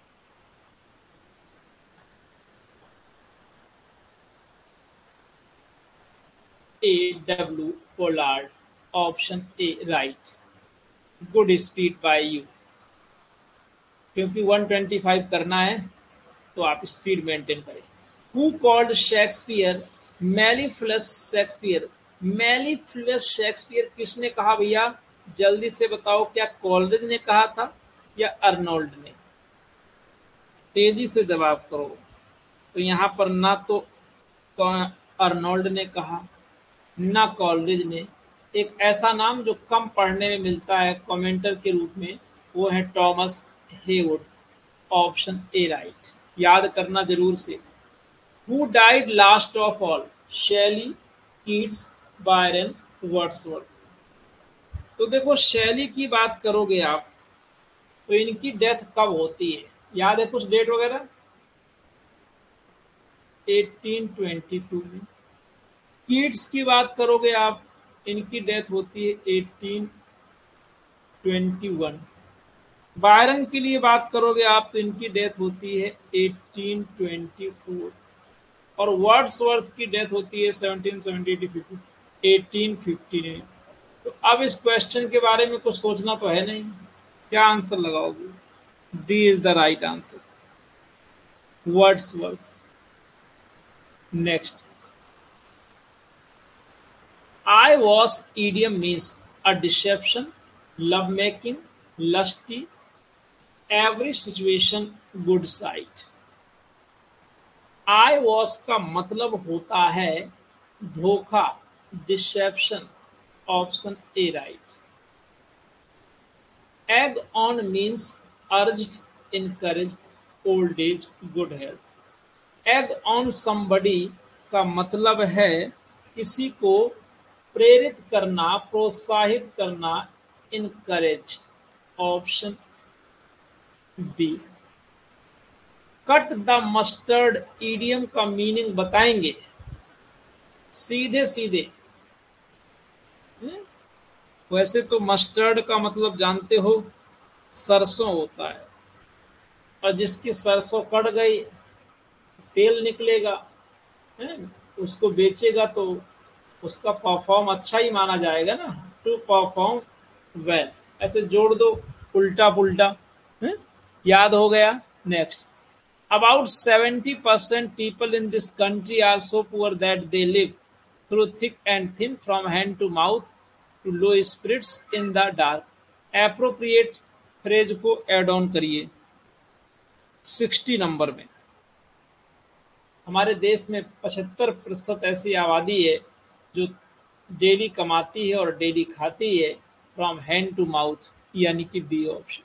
A.W. Pollard, option A right. Good speed by you. क्योंकि 125 करना है तो आप स्पीड मेंटेन करें। Who called Shakespeare Mellifluous Shakespeare? Mellifluous Shakespeare किसने कहा भैया? जल्दी से बताओ, क्या कॉलरिज ने कहा था या अर्नोल्ड ने? तेजी से जवाब करो। तो यहाँ पर ना तो अर्नोल्ड ने कहा, ना कॉलरिज ने। एक ऐसा नाम जो कम पढ़ने में मिलता है कमेंटर के रूप में, वो है Thomas Heywood, option A right. याद करना जरूर से। Who died last of all? Shelley, Keats, Byron, Wordsworth. तो देखो शैली की बात करोगे आप तो इनकी डेथ कब होती है, याद है कुछ डेट वगैरह? 1822 में। कीट्स की बात करोगे आप, इनकी डेथ होती है 1821। बायरन के लिए बात करोगे आप तो इनकी डेथ होती है 1824। और वर्ड्सवर्थ की डेथ होती है 1770 1859। तो अब इस क्वेश्चन के बारे में कुछ सोचना तो है नहीं, क्या आंसर लगाओगे? D is the right answer, Wordsworth. Next, I was idiom means a deception, love making, lusty, every situation good sight। I was का मतलब होता है धोखा, deception, option A right. Egg on means urged, encouraged, old age, good health। Egg on somebody का मतलब है किसी को प्रेरित करना, प्रोत्साहित करना, encourage, option B. Cut the mustard idiom का मीनिंग बताएंगे सीधे सीधे। हम्म? वैसे तो मस्टर्ड का मतलब जानते हो सरसों होता है, और जिसकी सरसों कट गई तेल निकलेगा, है? उसको बेचेगा तो उसका परफॉर्म अच्छा ही माना जाएगा ना, टू परफॉर्म वेल। ऐसे जोड़ दो उल्टा पुल्टा, है? याद हो गया। Next, about 70% people in this country are so poor that they live through thick and thin from hand to mouth to low spirits in the dark. Appropriate phrase को एड ऑन करिए 60 नंबर में। हमारे देश में 75% ऐसी आबादी है जो डेली कमाती है और डेली खाती है, फ्रॉम हैंड टू माउथ, यानी कि बी ऑप्शन।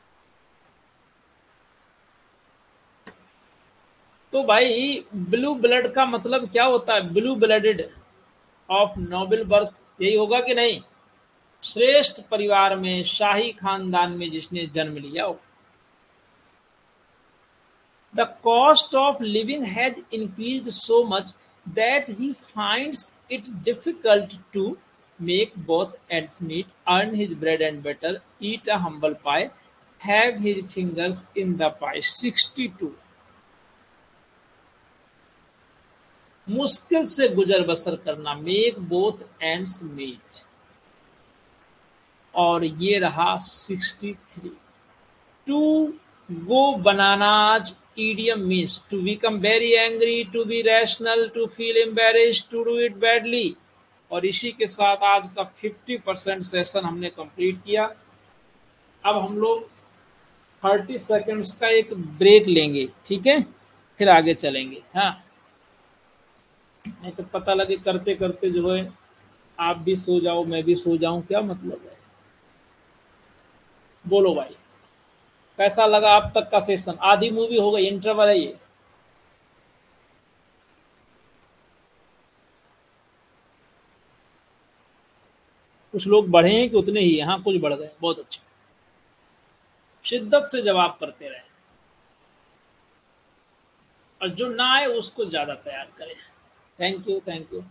तो भाई ब्लू ब्लड का मतलब क्या होता है? Blue blooded, of noble birth, यही होगा कि नहीं? श्रेष्ठ परिवार में, शाही खानदान में जिसने जन्म लिया हो। The cost of living has increased so much that he finds it difficult to make both ends meet, earn his bread and butter, eat a humble pie, have his fingers in the pie। 62। मुश्किल से गुजर बसर करना, make both ends meet. और ये रहा 63। To go bananas idiom means to become very angry, to be rational, to feel embarrassed, to do it badly। और इसी के साथ आज का 50% सेशन हमने कंप्लीट किया। अब हम लोग 30 सेकंड्स का एक ब्रेक लेंगे, ठीक है, फिर आगे चलेंगे। हाँ, नहीं तो पता लगे करते करते जो है आप भी सो जाओ, मैं भी सो जाऊं, क्या मतलब है? बोलो भाई, कैसा लगा अब तक का सेशन? आधी मूवी हो गई, इंटरवल है ये। कुछ लोग बढ़े हैं कि उतने ही? हाँ, कुछ बढ़ गए, बहुत अच्छा। शिद्दत से जवाब करते रहे, और जो ना आए उसको ज्यादा तैयार करें। Thank you, thank you.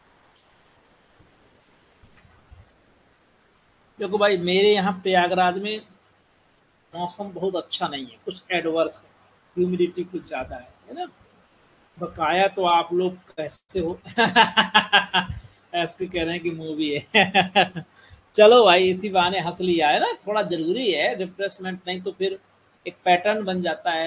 देखो भाई, मेरे यहाँ प्रयागराज में मौसम बहुत अच्छा नहीं है, कुछ एडवर्स है, ह्यूमिडिटी कुछ ज्यादा है ना। बकाया तो आप लोग कैसे हो? ऐसे कह रहे हैं कि मूवी है। चलो भाई, इसी बहाने हंस लिया है ना, थोड़ा जरूरी है रिफ्रेशमेंट, नहीं तो फिर एक पैटर्न बन जाता है।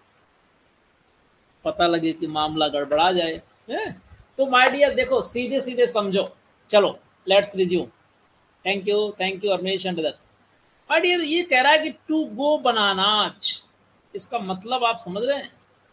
पता लगे कि मामला गड़बड़ा जाए, हैं? तो माय डियर देखो, सीधे सीधे समझो। चलो, let's resume. Thank you Armesh and others. My dear, ये कह रहा है कि टू गो बनानाच, इसका मतलब आप समझ रहे हैं?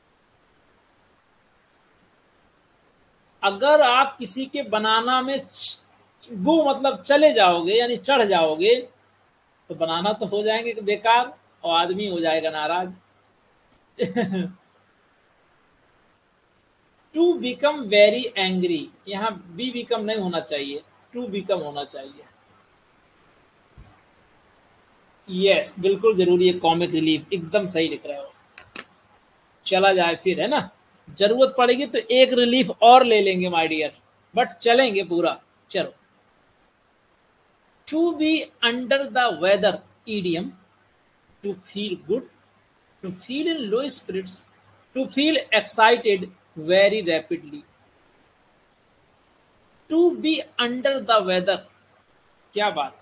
अगर आप किसी के बनाना में गो मतलब चले जाओगे, यानी चढ़ जाओगे, तो बनाना तो हो जाएंगे कि बेकार, और आदमी हो जाएगा नाराज। टू बिकम वेरी एंग्री, यहाँ बी बिकम नहीं होना चाहिए, टू बिकम होना चाहिए। यस, बिल्कुल जरूरी है, कॉमिक रिलीफ एकदम सही लिख रहे हो। चला जाए फिर, है ना, जरूरत पड़ेगी तो एक रिलीफ और ले लेंगे माय डियर, बट चलेंगे पूरा। चलो, to be under the weather idiom, to feel good, to feel in low spirits, to feel excited very rapidly, to be under the weather। क्या बात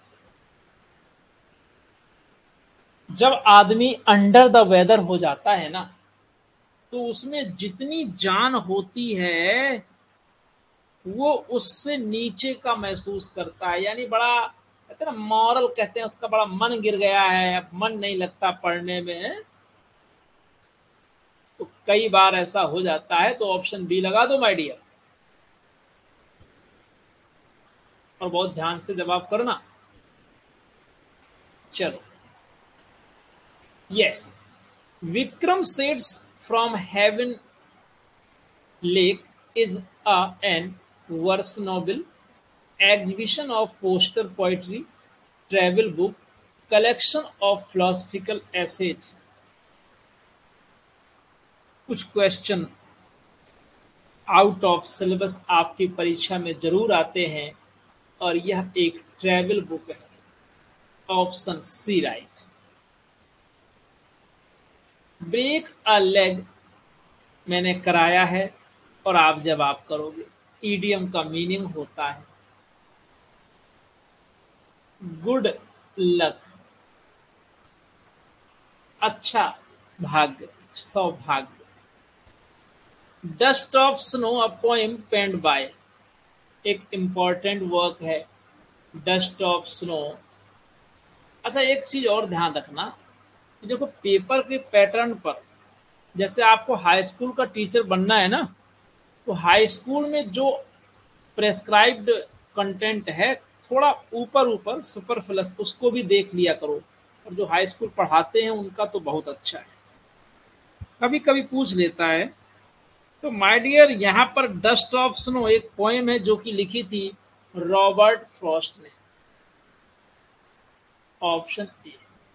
है, जब आदमी अंडर द वेदर हो जाता है ना, तो उसमें जितनी जान होती है वो उससे नीचे का महसूस करता है, यानी बड़ा कहते हैं ना, मॉरल कहते हैं उसका, बड़ा मन गिर गया है, अब मन नहीं लगता पढ़ने में। तो कई बार ऐसा हो जाता है, तो ऑप्शन बी लगा दो माय डियर, और बहुत ध्यान से जवाब करना। चलो, yes, Vikram Seth's from heaven lake is an verse novel, exhibition of poster poetry, travel book, collection of philosophical essays। कुछ क्वेश्चन आउट ऑफ सिलेबस आपकी परीक्षा में जरूर आते हैं, और यह एक ट्रैवल बुक है। Option C right. Break a leg मैंने कराया है, और आप जवाब करोगे। ईडियम का मीनिंग होता है गुड लक, अच्छा भाग्य, सौभाग्य। Dust of snow a poem penned by, एक इंपॉर्टेंट वर्क है डस्ट ऑफ स्नो। अच्छा, एक चीज और ध्यान रखना, देखो पेपर के पैटर्न पर, जैसे आपको हाई स्कूल का टीचर बनना है ना, तो हाई स्कूल में जो प्रेस्क्राइब्ड कंटेंट है, थोड़ा ऊपर ऊपर सुपरफ्लस उसको भी देख लिया करो, और जो हाई स्कूल पढ़ाते हैं उनका तो बहुत अच्छा है, कभी कभी पूछ लेता है। तो माय डियर, यहाँ पर डस्ट ऑफ स्नो एक पोएम है जो कि लिखी थी रॉबर्ट फ्रॉस्ट ने। Option A.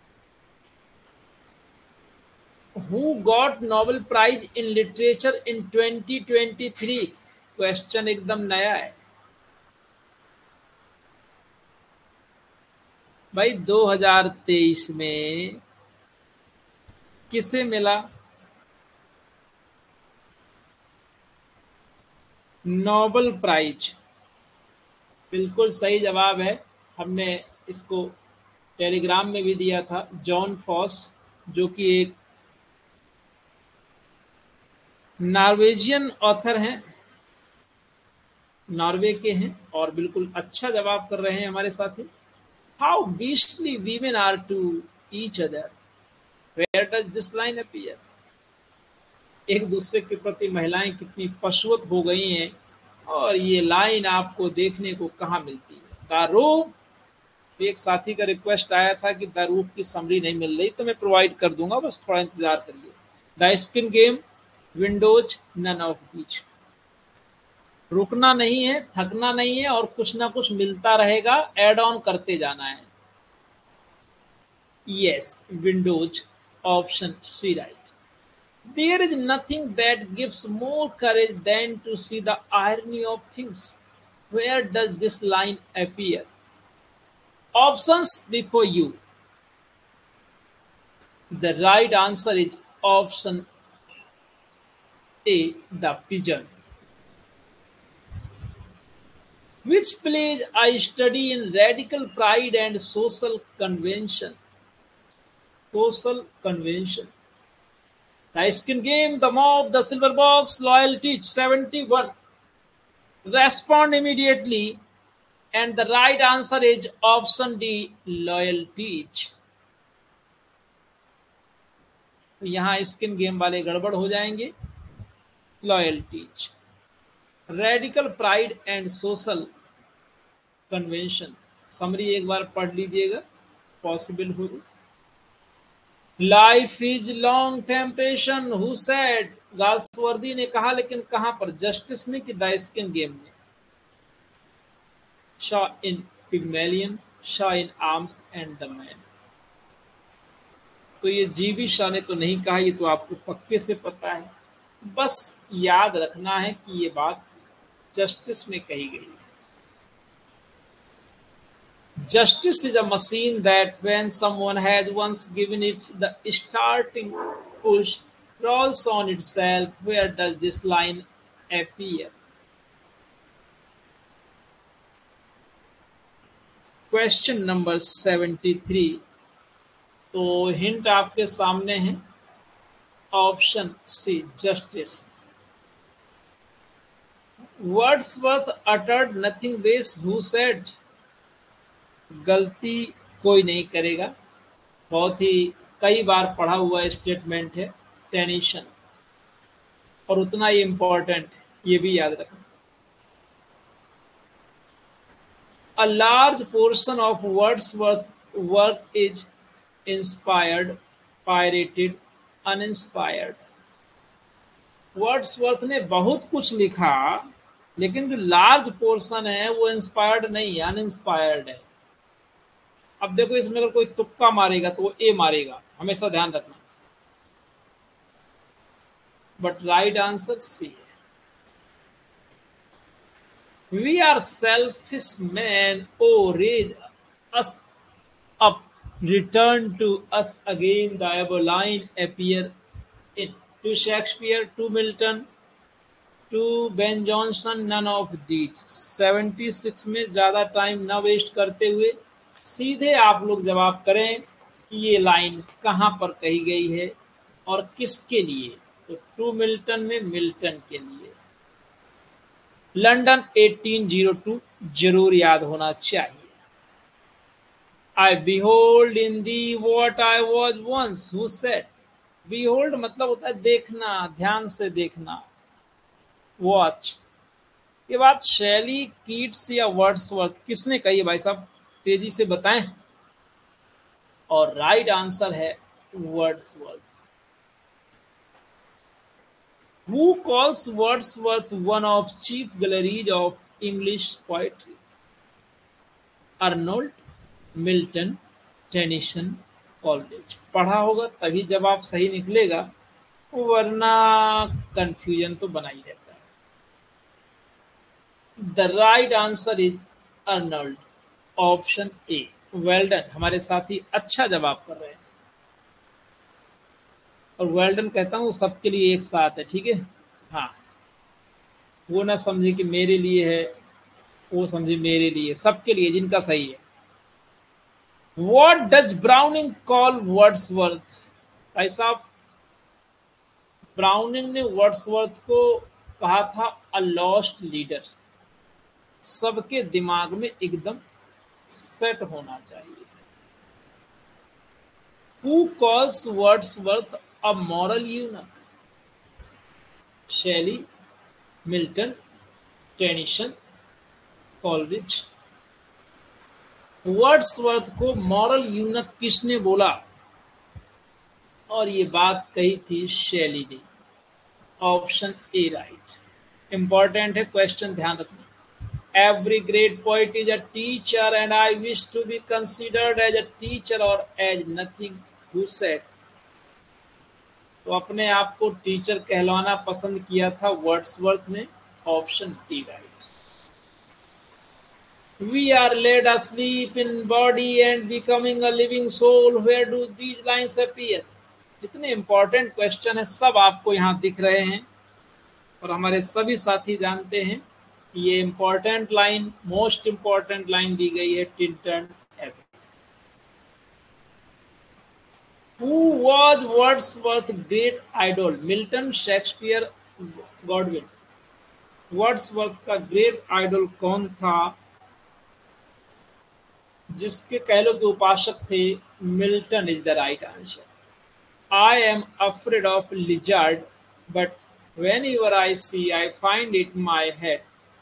Who got Nobel prize in literature in 2023? Question एकदम नया है भाई। 2023 में किसे मिला नोबेल प्राइज? बिल्कुल सही जवाब है, हमने इसको टेलीग्राम में भी दिया था। जॉन फॉस, जो कि एक नॉर्वेजियन ऑथर हैं, नॉर्वे के हैं, और बिल्कुल अच्छा जवाब कर रहे हैं हमारे साथी। How beastly women are to each other, where does this line appear? एक दूसरे के प्रति महिलाएं कितनी पशुवत हो गई हैं, और ये लाइन आपको देखने को कहाँ मिलती है? द रूफ, एक साथी का रिक्वेस्ट आया था कि द रूफ की समरी नहीं मिल रही, तो मैं प्रोवाइड कर दूंगा, बस थोड़ा इंतजार करिए। The skin game, windows, none of which. रुकना नहीं है, थकना नहीं है, और कुछ ना कुछ मिलता रहेगा, एड ऑन करते जाना है। Yes, windows, option C right. There is nothing that gives more courage than to see the irony of things. Where does this line appear? Options before you. The right answer is option A, the pigeon. Which plays I study in radical pride and social convention? Social convention. The skin game, the mob, the silver box, loyalty, 71. Respond immediately. And the right answer is option D, loyalty। तो यहाँ skin game वाले गड़बड़ हो जाएंगे। Loyalty, radical pride and social convention. Summary एक बार पढ़ लीजिएगा, पॉसिबल हो। Life is long temptation, who said? Galsworthy ने कहा, लेकिन कहां पर, जस्टिस में कि द स्किन गेम में? Shaw in Pygmalion, Shaw in arms and the man. तो ये जीवी शाह ने तो नहीं कहा, ये तो आपको पक्के से पता है। बस याद रखना है कि ये बात जस्टिस में कही गई है। Justice is a machine that, when someone has once given it the starting push, rolls on itself. Where does this line appear? Question number 73. तो हिंट आपके सामने है। Option C, justice. Wordsworth uttered nothing base. Who said? गलती कोई नहीं करेगा। बहुत ही कई बार पढ़ा हुआ स्टेटमेंट है, टेनिशन, और उतना ही इम्पोर्टेंट है, ये भी याद रखना। A large portion of Wordsworth's work is inspired, pirated, uninspired. Wordsworth ने बहुत कुछ लिखा, लेकिन जो लार्ज पोर्शन है वो इंस्पायर्ड नहीं है, अनइंस्पायर्ड है। अब देखो, इसमें अगर कोई तुक्का मारेगा तो वो ए मारेगा, हमेशा ध्यान रखना। बट राइट आंसर सी है। We are selfish men, oh raise us up, return to us again, the above line appear in to Shakespeare, to Milton, to Ben Jonson, none of these। 76 में ज़्यादा time ना waste करते हुए सीधे आप लोग जवाब करें कि ये लाइन कहाँ पर कही गई है और किसके लिए। तो टू मिल्टन में मिल्टन के लिए। लंदन 1802 जरूर याद होना चाहिए। I behold in thee what I was once, who said? Behold मतलब होता है देखना, ध्यान से देखना। वॉच, ये बात शैली, कीट्स या वर्ड्सवर्थ किसने कही है भाई साहब, तेजी से बताएं। और राइट आंसर है Wordsworth. Who calls Wordsworth one of chief galleries of English poetry? Arnold, Milton, Tennyson, Coleridge. पढ़ा होगा तभी जवाब सही निकलेगा, वरना कंफ्यूजन तो बना ही रहता है। The right answer is Arnold, option A. Well done, हमारे साथी अच्छा जवाब कर रहे हैं। और वेल डन कहता हूँ सबके लिए एक साथ है, ठीक है। हाँ, वो ना समझे कि मेरे लिए है, वो समझे मेरे लिए, सबके लिए जिनका सही है। What does Browning call Wordsworth? भाई साहब, ब्राउनिंग ने वर्ड्सवर्थ को कहा था अ लॉस्ट लीडर। सबके दिमाग में एकदम सेट होना चाहिए। Who calls Wordsworth a moral eunuch? Shelley, Milton, Tennyson, Coleridge. Wordsworth को मॉरल यूनक किसने बोला? और ये बात कही थी शैली ने। Option A right. इंपॉर्टेंट है क्वेश्चन, ध्यान रखना। Every great poet is a teacher, and I wish to be considered as a teacher or as nothing. Who said? तो अपने आप को टीचर कहलाना पसंद किया था वर्ड्सवर्थ ने। Option D right. We are laid asleep in body and becoming a living soul. Where do these lines appear? इतने important question है, सब आपको यहाँ दिख रहे हैं और हमारे सभी साथी जानते हैं कि ये important line, most important line दी गई है Tintern Abbey. Who was Wordsworth's great idol? Milton, Shakespeare, Godwin. Wordsworth का ग्रेट आइडल कौन था? जिसके कह लो कि उपासक थे? Milton is the right answer. I am afraid of lizard, but whenever I see, I find it in my head.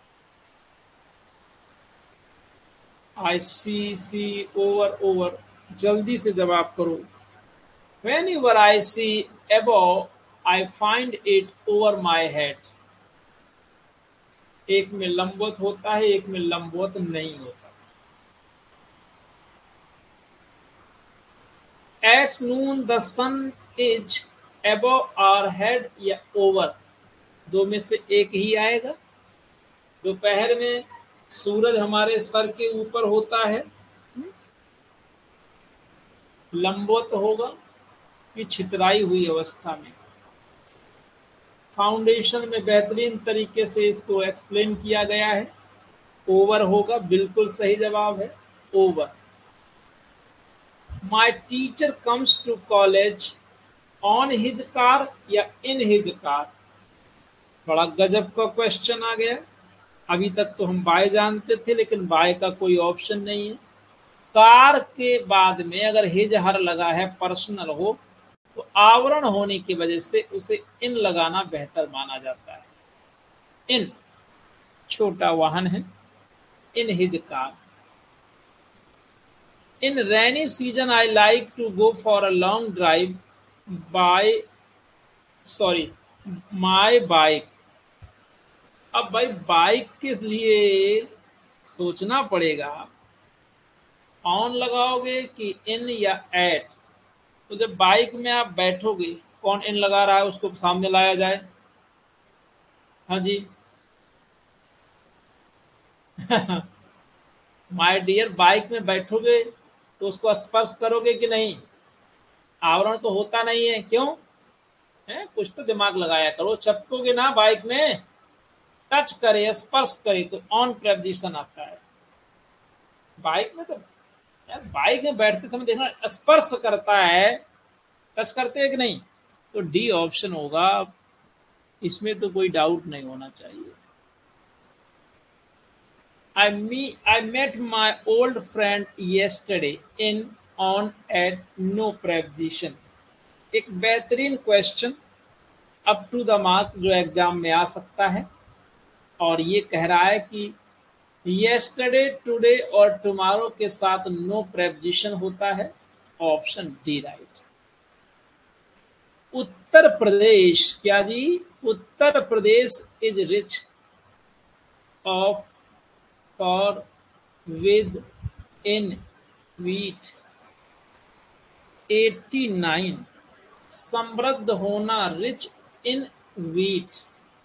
I see over. जल्दी से जवाब करो। Whenever I see above I find it over my head. एक में लंबवत होता है, एक में लंबवत नहीं होता। At noon the sun is above our head या ओवर, दो में से एक ही आएगा। दोपहर में सूरज हमारे सर के ऊपर होता है, लंबवत होगा कि छितराई हुई अवस्था में। फाउंडेशन में बेहतरीन तरीके से इसको एक्सप्लेन किया गया है, ओवर होगा, बिल्कुल सही जवाब है over. My teacher comes to college on his car या इन हिज कार। बड़ा गजब का क्वेश्चन आ गया। अभी तक तो हम बाय जानते थे, लेकिन बाय का कोई ऑप्शन नहीं है। कार के बाद में अगर हिज हर लगा है, पर्सनल हो, तो आवरण होने की वजह से उसे इन लगाना बेहतर माना जाता है। इन छोटा वाहन है, in his car. In rainy season I like to go for a long drive by my bike. अब भाई बाइक के लिए सोचना पड़ेगा, ऑन लगाओगे कि इन या एट। तो जब बाइक में आप बैठोगे, कौन इन लगा रहा है उसको सामने लाया जाए। हाँ जी माय डियर, बाइक में बैठोगे तो उसको स्पर्श करोगे कि नहीं। आवरण तो होता नहीं है, क्यों है, कुछ तो दिमाग लगाया करो। चपकोगे ना बाइक में, टच करे स्पर्श करे तो ऑन प्रेपोजिशन आता है। बाइक में तो यार, बाइक में बैठते समय देखना स्पर्श करता है, टच करते हैं कि नहीं। तो डी ऑप्शन होगा, इसमें तो कोई डाउट नहीं होना चाहिए। I met my old friend yesterday in on at no preposition। एक बेहतरीन question up to the mark जो एग्जाम में आ सकता है, और ये कह रहा है कि yesterday, today और tomorrow के साथ नो preposition होता है। Option D right. Uttar Pradesh, क्या जी, Uttar Pradesh is rich of और विद इन वीट। 89 समृद्ध होना, rich in wheat.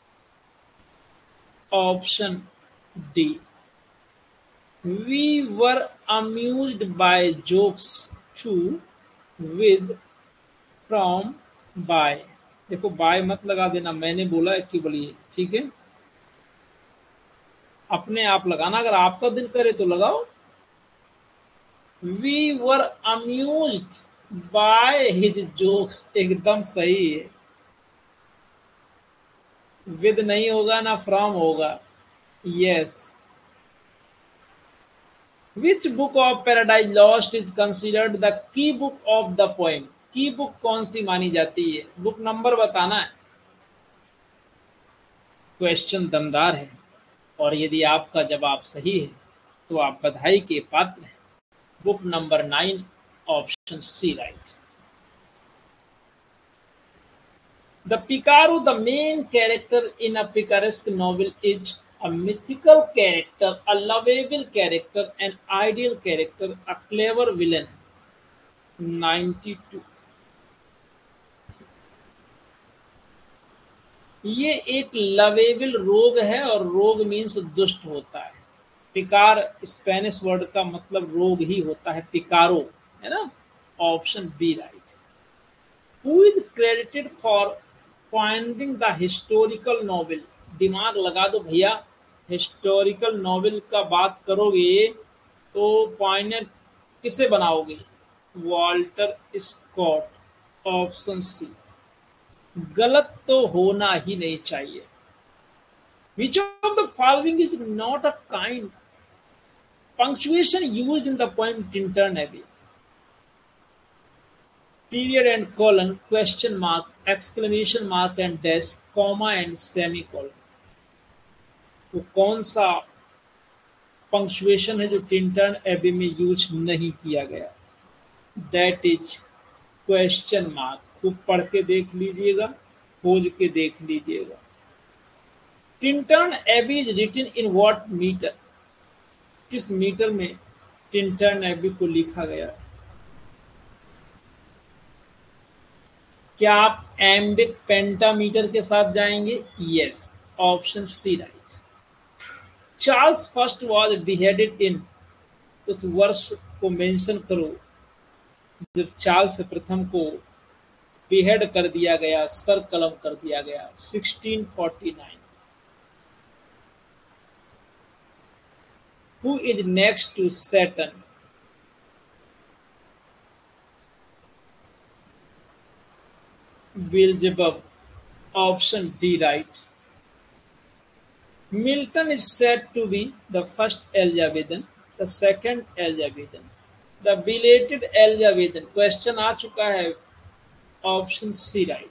Option D. We were amused by jokes to with from by. देखो बाय मत लगा देना, मैंने बोला है कि बोलिए, ठीक है। अपने आप लगाना, अगर आपका दिल करे तो लगाओ। We were amused by his jokes, एकदम सही है। विद नहीं होगा ना फ्रॉम होगा। Yes. Which book of paradise lost is considered the key book of the poem. Key book कौन सी मानी जाती है, बुक नंबर बताना है। क्वेश्चन दमदार है, और यदि आपका जवाब सही है तो आप बधाई के पात्र हैं। Book number 9, option C right. The Picaro, the main character in a picaresque novel, is a mythical character, a lovable character, an ideal character, a clever villain। 92। ये एक लवेबल रोग है, और रोग मीन्स दुष्ट होता है। पिकार स्पेनिश वर्ड का मतलब रोग ही होता है, पिकारो, है ना। Option B right. Who is credited for finding the historical novel. दिमाग लगा दो भैया, हिस्टोरिकल नॉवेल का बात करोगे तो पॉइंटर किसे बनाओगे। Walter Scott. Option C. गलत तो होना ही नहीं चाहिए। Which of the following is not a kind punctuation used in the poem Tintern Abbey। Period and colon, question mark, exclamation mark and dash, comma and semicolon। तो कौन सा punctuation है जो टिंटर्न एबी में यूज नहीं किया गया। That is question mark. खूब पढ़ के देख लीजिएगा, खोज के देख लीजिएगा। Tintern Abbey is written in what metre? किस मीटर में टिंटन एबी को लिखा गया? क्या आप एम्बिक पेंटामीटर के साथ जाएंगे? Yes, option C right. Charles first was beheaded in, उस वर्ष को मेंशन करो जब चार्ल्स प्रथम को बिहेड कर दिया गया, सर कलम कर दिया गया। 1649। Who is next to Saturn? Beelzebub. Option D right. Milton is said to be the first Elizabethan, the second Elizabethan, the belated Elizabethan. Question आ चुका है, option C right.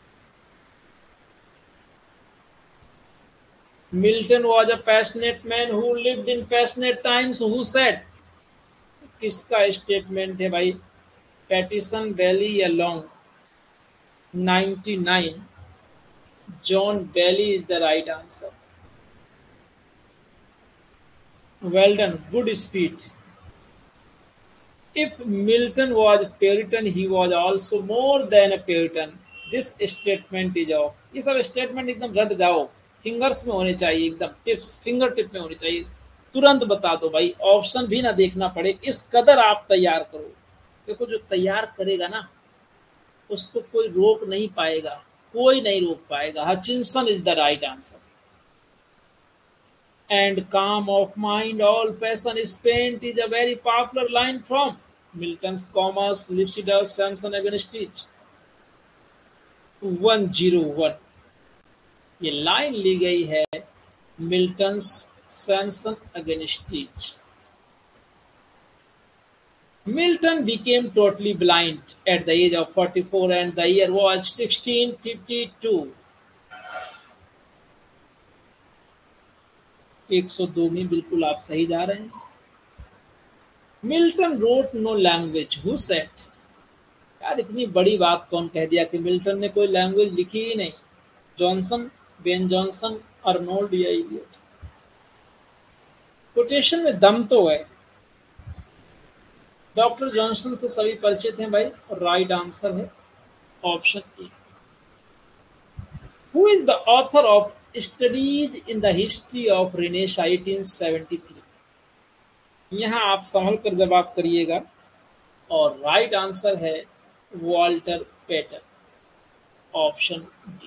Milton was a passionate man who lived in passionate times. Who said? किसका statement है भाई? Pattison, Bailey या Long? 99. John Bailey is the right answer. Well done, good speed. If Milton was Puritan, he was also more than a Puritan. This statement is off. ये सब statement एकदम रट जाओ, fingers में होने चाहिए, एकदम टिप्स फिंगर टिप में होनी चाहिए। तुरंत बता दो भाई, ऑप्शन भी ना देखना पड़े, इस कदर आप तैयार करो। देखो जो तैयार करेगा ना उसको कोई रोक नहीं पाएगा, कोई नहीं रोक पाएगा। Hutchinson is the right answer. And calm of mind, all passion is spent is a very popular line from Milton's Comus, Lycidas, Samson against each. 101. ये लाइन ली गई है Milton's Samson Agonistes. Milton became totally blind at the age of 44 and the year was 1652. 102 में बिल्कुल आप सही जा रहे हैं। Milton wrote no language, who said? यार इतनी बड़ी बात कौन कह दिया कि मिल्टन ने कोई लैंग्वेज लिखी ही नहीं? जॉनसन, बेन जॉनसन, अर्नोल्ड या इलियट? कोटेशन में दम तो है। डॉक्टर जॉनसन से सभी परिचित हैं भाई, और राइट आंसर है option A. Who is the author of studies in the history of renaissance 1873? यहां आप संभल कर जवाब करिएगा, और राइट आंसर है Walter Pater, option D.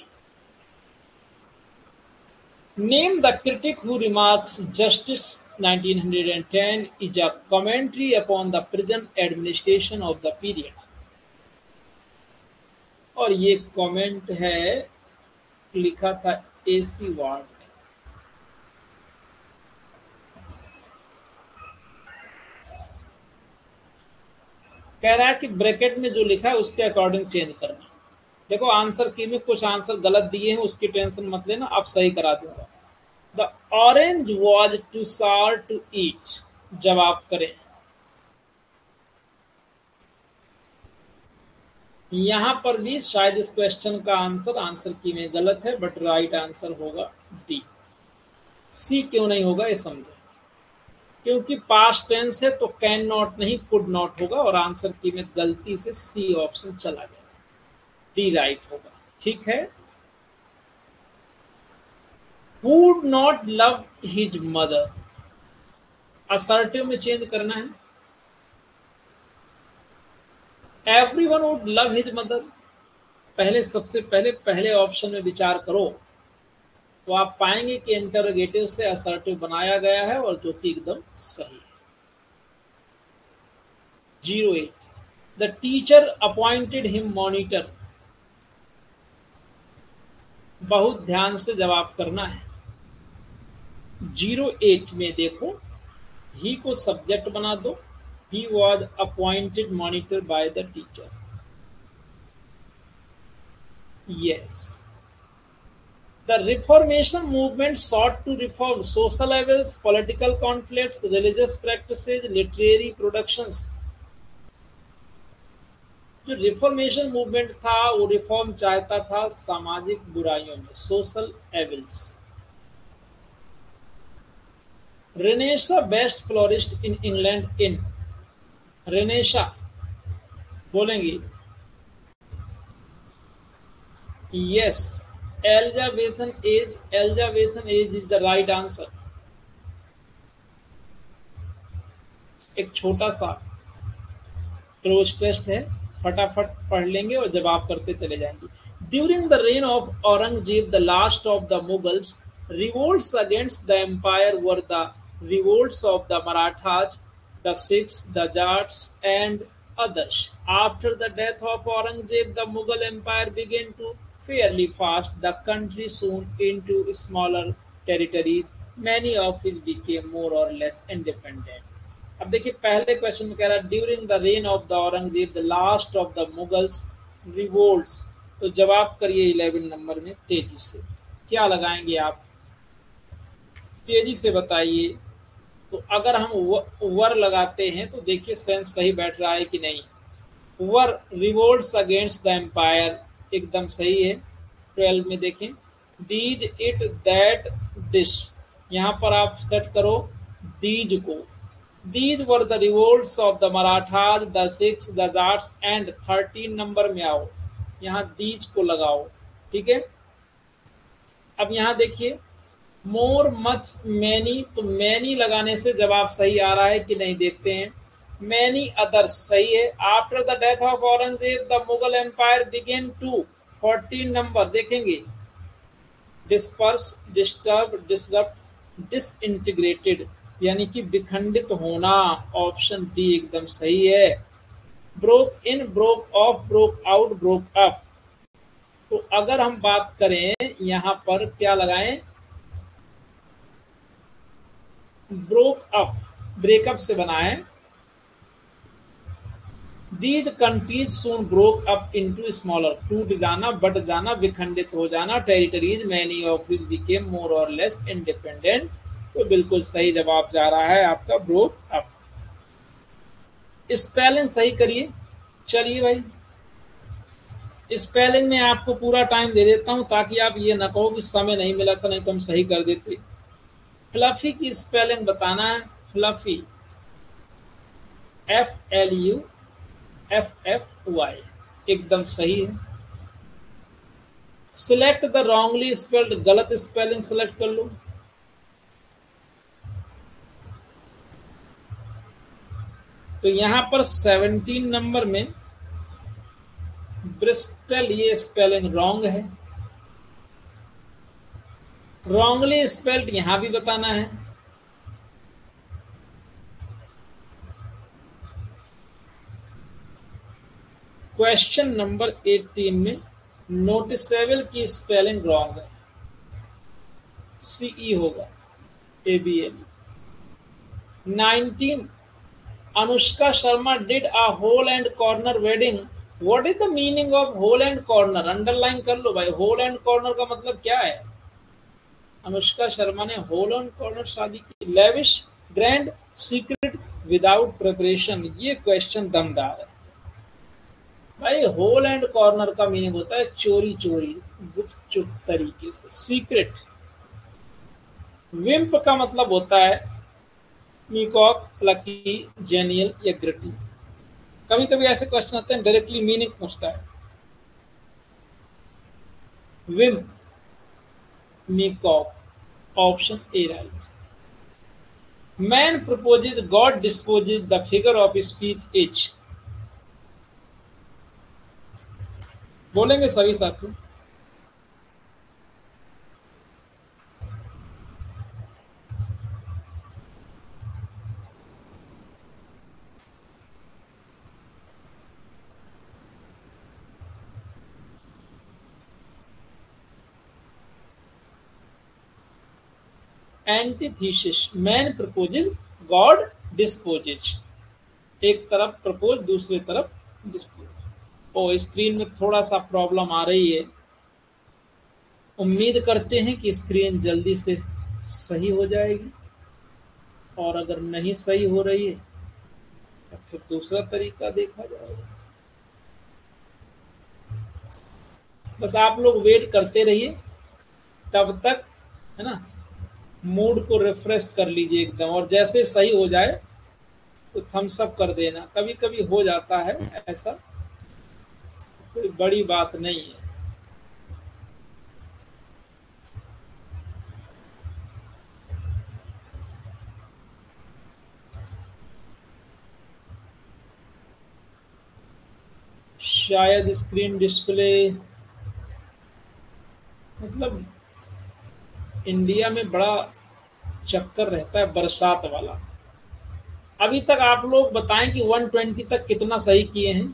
Name the critic who remarks justice 1910 is a commentary upon the prison administration of the period. और ये कमेंट है, लिखा था एसी वार्ड ने। कह रहा है कि ब्रैकेट में जो लिखा है उसके अकॉर्डिंग चेंज करना। देखो आंसर की में कुछ आंसर गलत दिए हैं, उसकी टेंशन मत लेना, आप सही करा दूंगा। The orange was too sour to eat. जवाब करें। यहां पर भी शायद इस क्वेश्चन का आंसर की में गलत है, बट राइट आंसर होगा डी। सी क्यों नहीं होगा ये समझो, क्योंकि पास्ट टेंस है तो कैन नॉट नहीं कुड नॉट होगा, और आंसर की में गलती से सी ऑप्शन चला गया। डी राइट होगा, ठीक है। Would not love his mother. Assertive में चेंज करना है। Everyone would love his mother. पहले सबसे पहले ऑप्शन में विचार करो तो आप पाएंगे कि इंटरोगेटिव से असर्टिव बनाया गया है, और जो कि एकदम सही है। 08. The teacher appointed him monitor. बहुत ध्यान से जवाब करना है। 08 में देखो, ही को सब्जेक्ट बना दो। He was appointed monitor by the teacher. Yes. The Reformation movement sought to reform social levels, political conflicts, religious practices, literary productions. जो रिफॉर्मेशन मूवमेंट था वो रिफॉर्म चाहता था सामाजिक बुराइयों में, social evils. Renaissance best flourished in England in, renaissance बोलेंगे? Yes, Elizabethan age, Elizabethan age is the right answer. एक छोटा सा क्लोज टेस्ट है, फटाफट पढ़ लेंगे और जवाब करते चले जाएंगे। During the reign of Aurangzeb the last of the Mughals, revolts against the empire were the revolts of the Marathas, the Sikhs, the Jats, and others. After the death of Aurangzeb, the Mughal Empire began to fairly fast the country soon into smaller territories, many of which became more or less independent. अब देखिए पहले question में कह रहा है during the reign of the Aurangzeb the last of the Mughals revolts, तो जवाब करिए 11 नंबर में तेजी से। क्या लगाएंगे आप? तेजी से बताइए। तो अगर हम वर लगाते हैं तो देखिए सेंस सही बैठ रहा है कि नहीं। Were revolts against the empire एकदम सही है। 12 में देखें दीज इट दैट दिस, यहाँ पर आप सेट करो दीज को। These were the revolts of the Marathas, the Sikhs, the Jats and 13 नंबर में आओ, यहाँ दीज को लगाओ। ठीक है, अब यहाँ देखिए मोर मच मैनी, तो मैनी लगाने से जवाब सही आ रहा है कि नहीं देखते हैं। मैनी अदर्स सही है। After the death of Aurangzeb the Mughal empire began to, 14 नंबर देखेंगे डिस्पर्स, डिस्टर्ब, डिसरप्ट, डिसइंटीग्रेटेड, यानी कि विखंडित होना। ऑप्शन डी एकदम सही है। Broke in, broke off, broke out, broke up. तो अगर हम बात करें यहां पर क्या लगाएं? ब्रोक अप, ब्रेकअप से बनाएं। These countries soon broke up into smaller, टूट जाना, बट जाना, विखंडित हो जाना, territories, many of which became more or less independent. तो बिल्कुल सही जवाब जा रहा है आपका ब्रोक अप। स्पेलिंग सही करिए। चलिए भाई, स्पेलिंग में आपको पूरा टाइम दे देता हूं ताकि आप ये ना कहो कि समय नहीं मिला था, नहीं तो हम सही कर देते। फ्लफी की स्पेलिंग बताना है। फ्लफी, FLUFFY एकदम सही है। सिलेक्ट द रॉन्गली स्पेल्ड, गलत स्पेलिंग सिलेक्ट कर लो। तो यहां पर 17 नंबर में ब्रिस्टल, ये स्पेलिंग रॉन्ग है। रॉन्गली स्पेल्ड यहां भी बताना है। क्वेश्चन नंबर 18 में नोटिसेबल की स्पेलिंग रॉन्ग है, CE होगा, ABL। 19 Anushka Sharma did a hole and corner wedding, what is the meaning of hole and corner? Underline कर लो भाई, होल एंड कॉर्नर का मतलब क्या है? अनुष्का शर्मा ने होल एंड कॉर्नर शादी की। Lavish, grand, secret, without preparation, ये क्वेश्चन दमदार है भाई। होल एंड कॉर्नर का मीनिंग होता है चोरी चोरी, गुप्त चुप तरीके से। सीक्रेट, विम्प का मतलब होता है मीकॉक, लकी, जेनियल या ग्रिटी। कभी कभी ऐसे क्वेश्चन आते हैं डायरेक्टली मीनिंग पूछता है। Wimp, meacock, option A right. Man proposes, God disposes, the figure of speech is, बोलेंगे सभी साथी। Antithesis, man proposes, God disposes. एक तरफ प्रपोज, दूसरी तरफ डिस्पोज। ओ, स्क्रीन में थोड़ा सा प्रॉब्लम आ रही है। उम्मीद करते हैं कि स्क्रीन जल्दी से सही हो जाएगी, और अगर नहीं सही हो रही है तो फिर दूसरा तरीका देखा जाएगा। बस आप लोग वेट करते रहिए तब तक, है ना, मूड को रिफ्रेश कर लीजिए एकदम, और जैसे सही हो जाए तो थम्स अप कर देना। कभी कभी हो जाता है ऐसा, कोई बड़ी बात नहीं है। शायद स्क्रीन डिस्प्ले, मतलब इंडिया में बड़ा चक्कर रहता है बरसात वाला। अभी तक आप लोग बताएं कि 120 तक कितना सही किए हैं,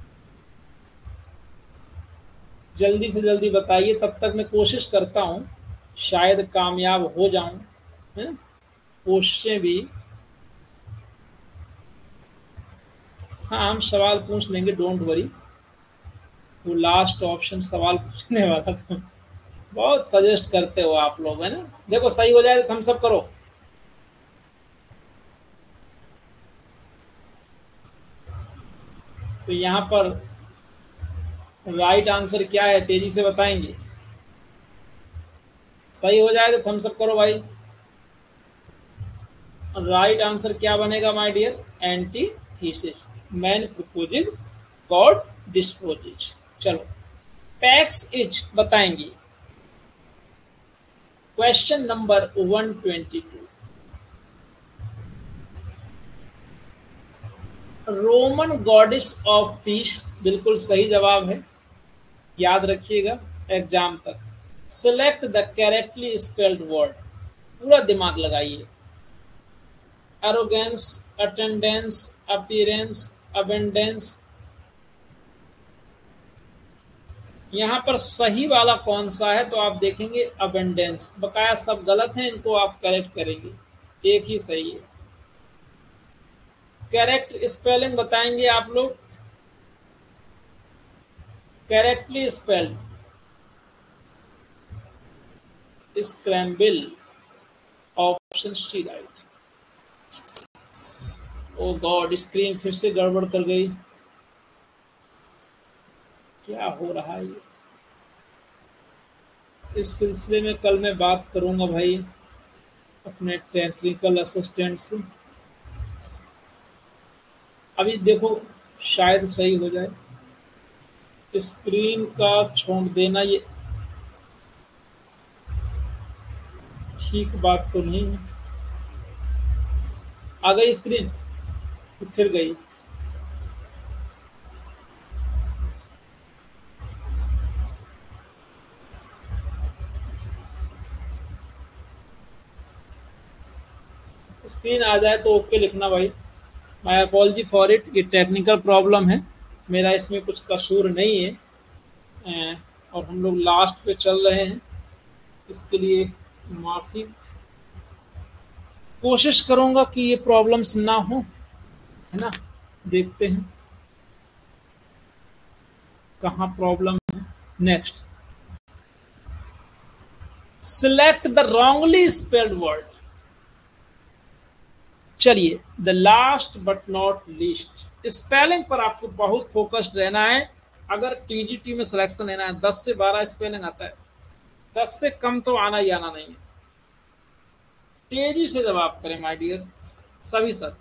जल्दी से जल्दी बताइए, तब तक मैं कोशिश करता हूँ, शायद कामयाब हो जाऊं, है ना, कोशिशें भी। हाँ, हम सवाल पूछ लेंगे, डोंट वरी। वो लास्ट ऑप्शन सवाल पूछने वाला था। बहुत सजेस्ट करते हो आप लोग, है ना। देखो सही हो जाए तो थम्स अप करो। तो यहाँ पर राइट आंसर क्या है, तेजी से बताएंगे। सही हो जाए तो थम्स अप करो भाई। राइट आंसर क्या बनेगा my dear? Antithesis. Man proposes, God disposes. चलो, पैक्स इज बताएंगे। Question number 122। Roman goddess of peace बिल्कुल सही जवाब है, याद रखिएगा एग्जाम तक। Select the correctly spelled word, पूरा दिमाग लगाइए। Arrogance, attendance, appearance, abundance. यहाँ पर सही वाला कौन सा है, तो आप देखेंगे अबेंडेंस। बकाया सब गलत हैं, इनको आप करेक्ट करेंगे, एक ही सही है। करेक्ट स्पेलिंग बताएंगे आप लोग, correctly spelled. Scramble, option C right. O God, screen फिर से गड़बड़ कर गई, क्या हो रहा है ये। इस सिलसिले में कल मैं बात करूंगा भाई अपने टेक्निकल असिस्टेंट से। अभी देखो शायद सही हो जाए। स्क्रीन का छोड़ देना ये ठीक बात तो नहीं है। आ गई स्क्रीन, फिर गई। स्क्रीन आ जाए तो ओके लिखना भाई। माय अपॉलजी फॉर इट, ये टेक्निकल प्रॉब्लम है, मेरा इसमें कुछ कसूर नहीं है। और हम लोग लास्ट पे चल रहे हैं, इसके लिए माफ़ी। कोशिश करूंगा कि ये प्रॉब्लम्स ना हो, है ना। देखते हैं कहाँ प्रॉब्लम है। Next, select the wrongly spelled word. चलिए, the last but not least, spelling पर आपको बहुत फोकस्ड रहना है। अगर टीजीटी में सिलेक्शन लेना है, 10 से 12 स्पेलिंग आता है, 10 से कम तो आना ही आना नहीं है। तेजी से जवाब करें माय डियर सभी सर।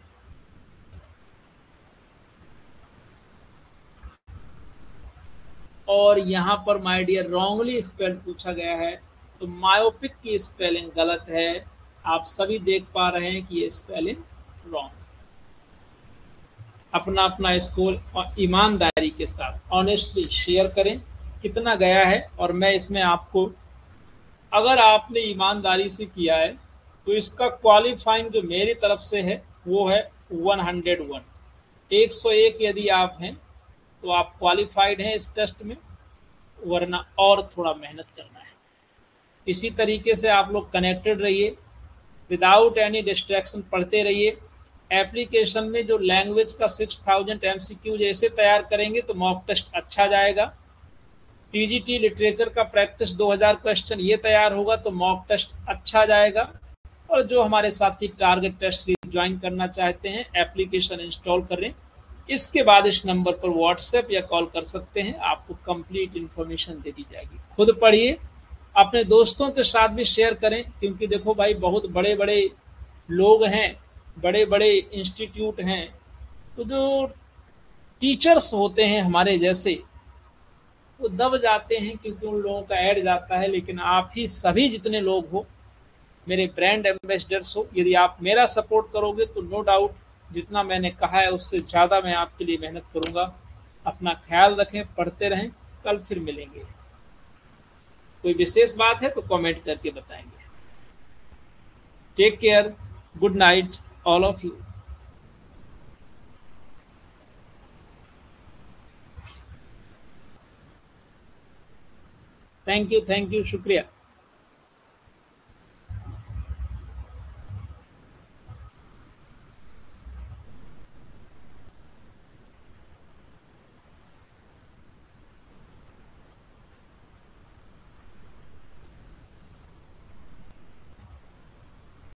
और यहाँ पर माय डियर रॉन्गली स्पेल्ड पूछा गया है, तो मायोपिक की स्पेलिंग गलत है। आप सभी देख पा रहे हैं कि ये स्पेलिंग रॉन्ग। अपना अपना स्कोर और ईमानदारी के साथ ऑनेस्टली शेयर करें कितना गया है, और मैं इसमें आपको, अगर आपने ईमानदारी से किया है तो इसका क्वालिफाइंग जो मेरी तरफ से है वो है 101। 101 यदि आप हैं तो आप क्वालिफाइड हैं इस टेस्ट में, वरना और थोड़ा मेहनत करना है। इसी तरीके से आप लोग कनेक्टेड रहिए, विदाउट एनी डिस्ट्रैक्शन पढ़ते रहिए। एप्लीकेशन में जो लैंग्वेज का 6000 एमसीक्यू जैसे तैयार करेंगे तो मॉक टेस्ट अच्छा जाएगा। टीजीटी लिटरेचर का प्रैक्टिस 2000 क्वेश्चन ये तैयार होगा तो मॉक टेस्ट अच्छा जाएगा। और जो हमारे साथी टारगेट टेस्ट सीरीज ज्वाइन करना चाहते हैं, एप्लीकेशन इंस्टॉल करें, इसके बाद इस नंबर पर व्हाट्सएप या कॉल कर सकते हैं, आपको कंप्लीट इंफॉर्मेशन दे दी जाएगी। खुद पढ़िए, अपने दोस्तों के साथ भी शेयर करें, क्योंकि देखो भाई बहुत बड़े बड़े लोग हैं, बड़े बड़े इंस्टीट्यूट हैं, तो जो टीचर्स होते हैं हमारे जैसे, वो दब जाते हैं क्योंकि उन लोगों का ऐड जाता है। लेकिन आप ही सभी जितने लोग हो, मेरे ब्रांड एम्बेसडर्स हो, यदि आप मेरा सपोर्ट करोगे तो नो डाउट जितना मैंने कहा है उससे ज़्यादा मैं आपके लिए मेहनत करूंगा। अपना ख्याल रखें, पढ़ते रहें, कल फिर मिलेंगे। कोई विशेष बात है तो कमेंट करके बताएंगे। Take care, good night all of you. Thank you, शुक्रिया।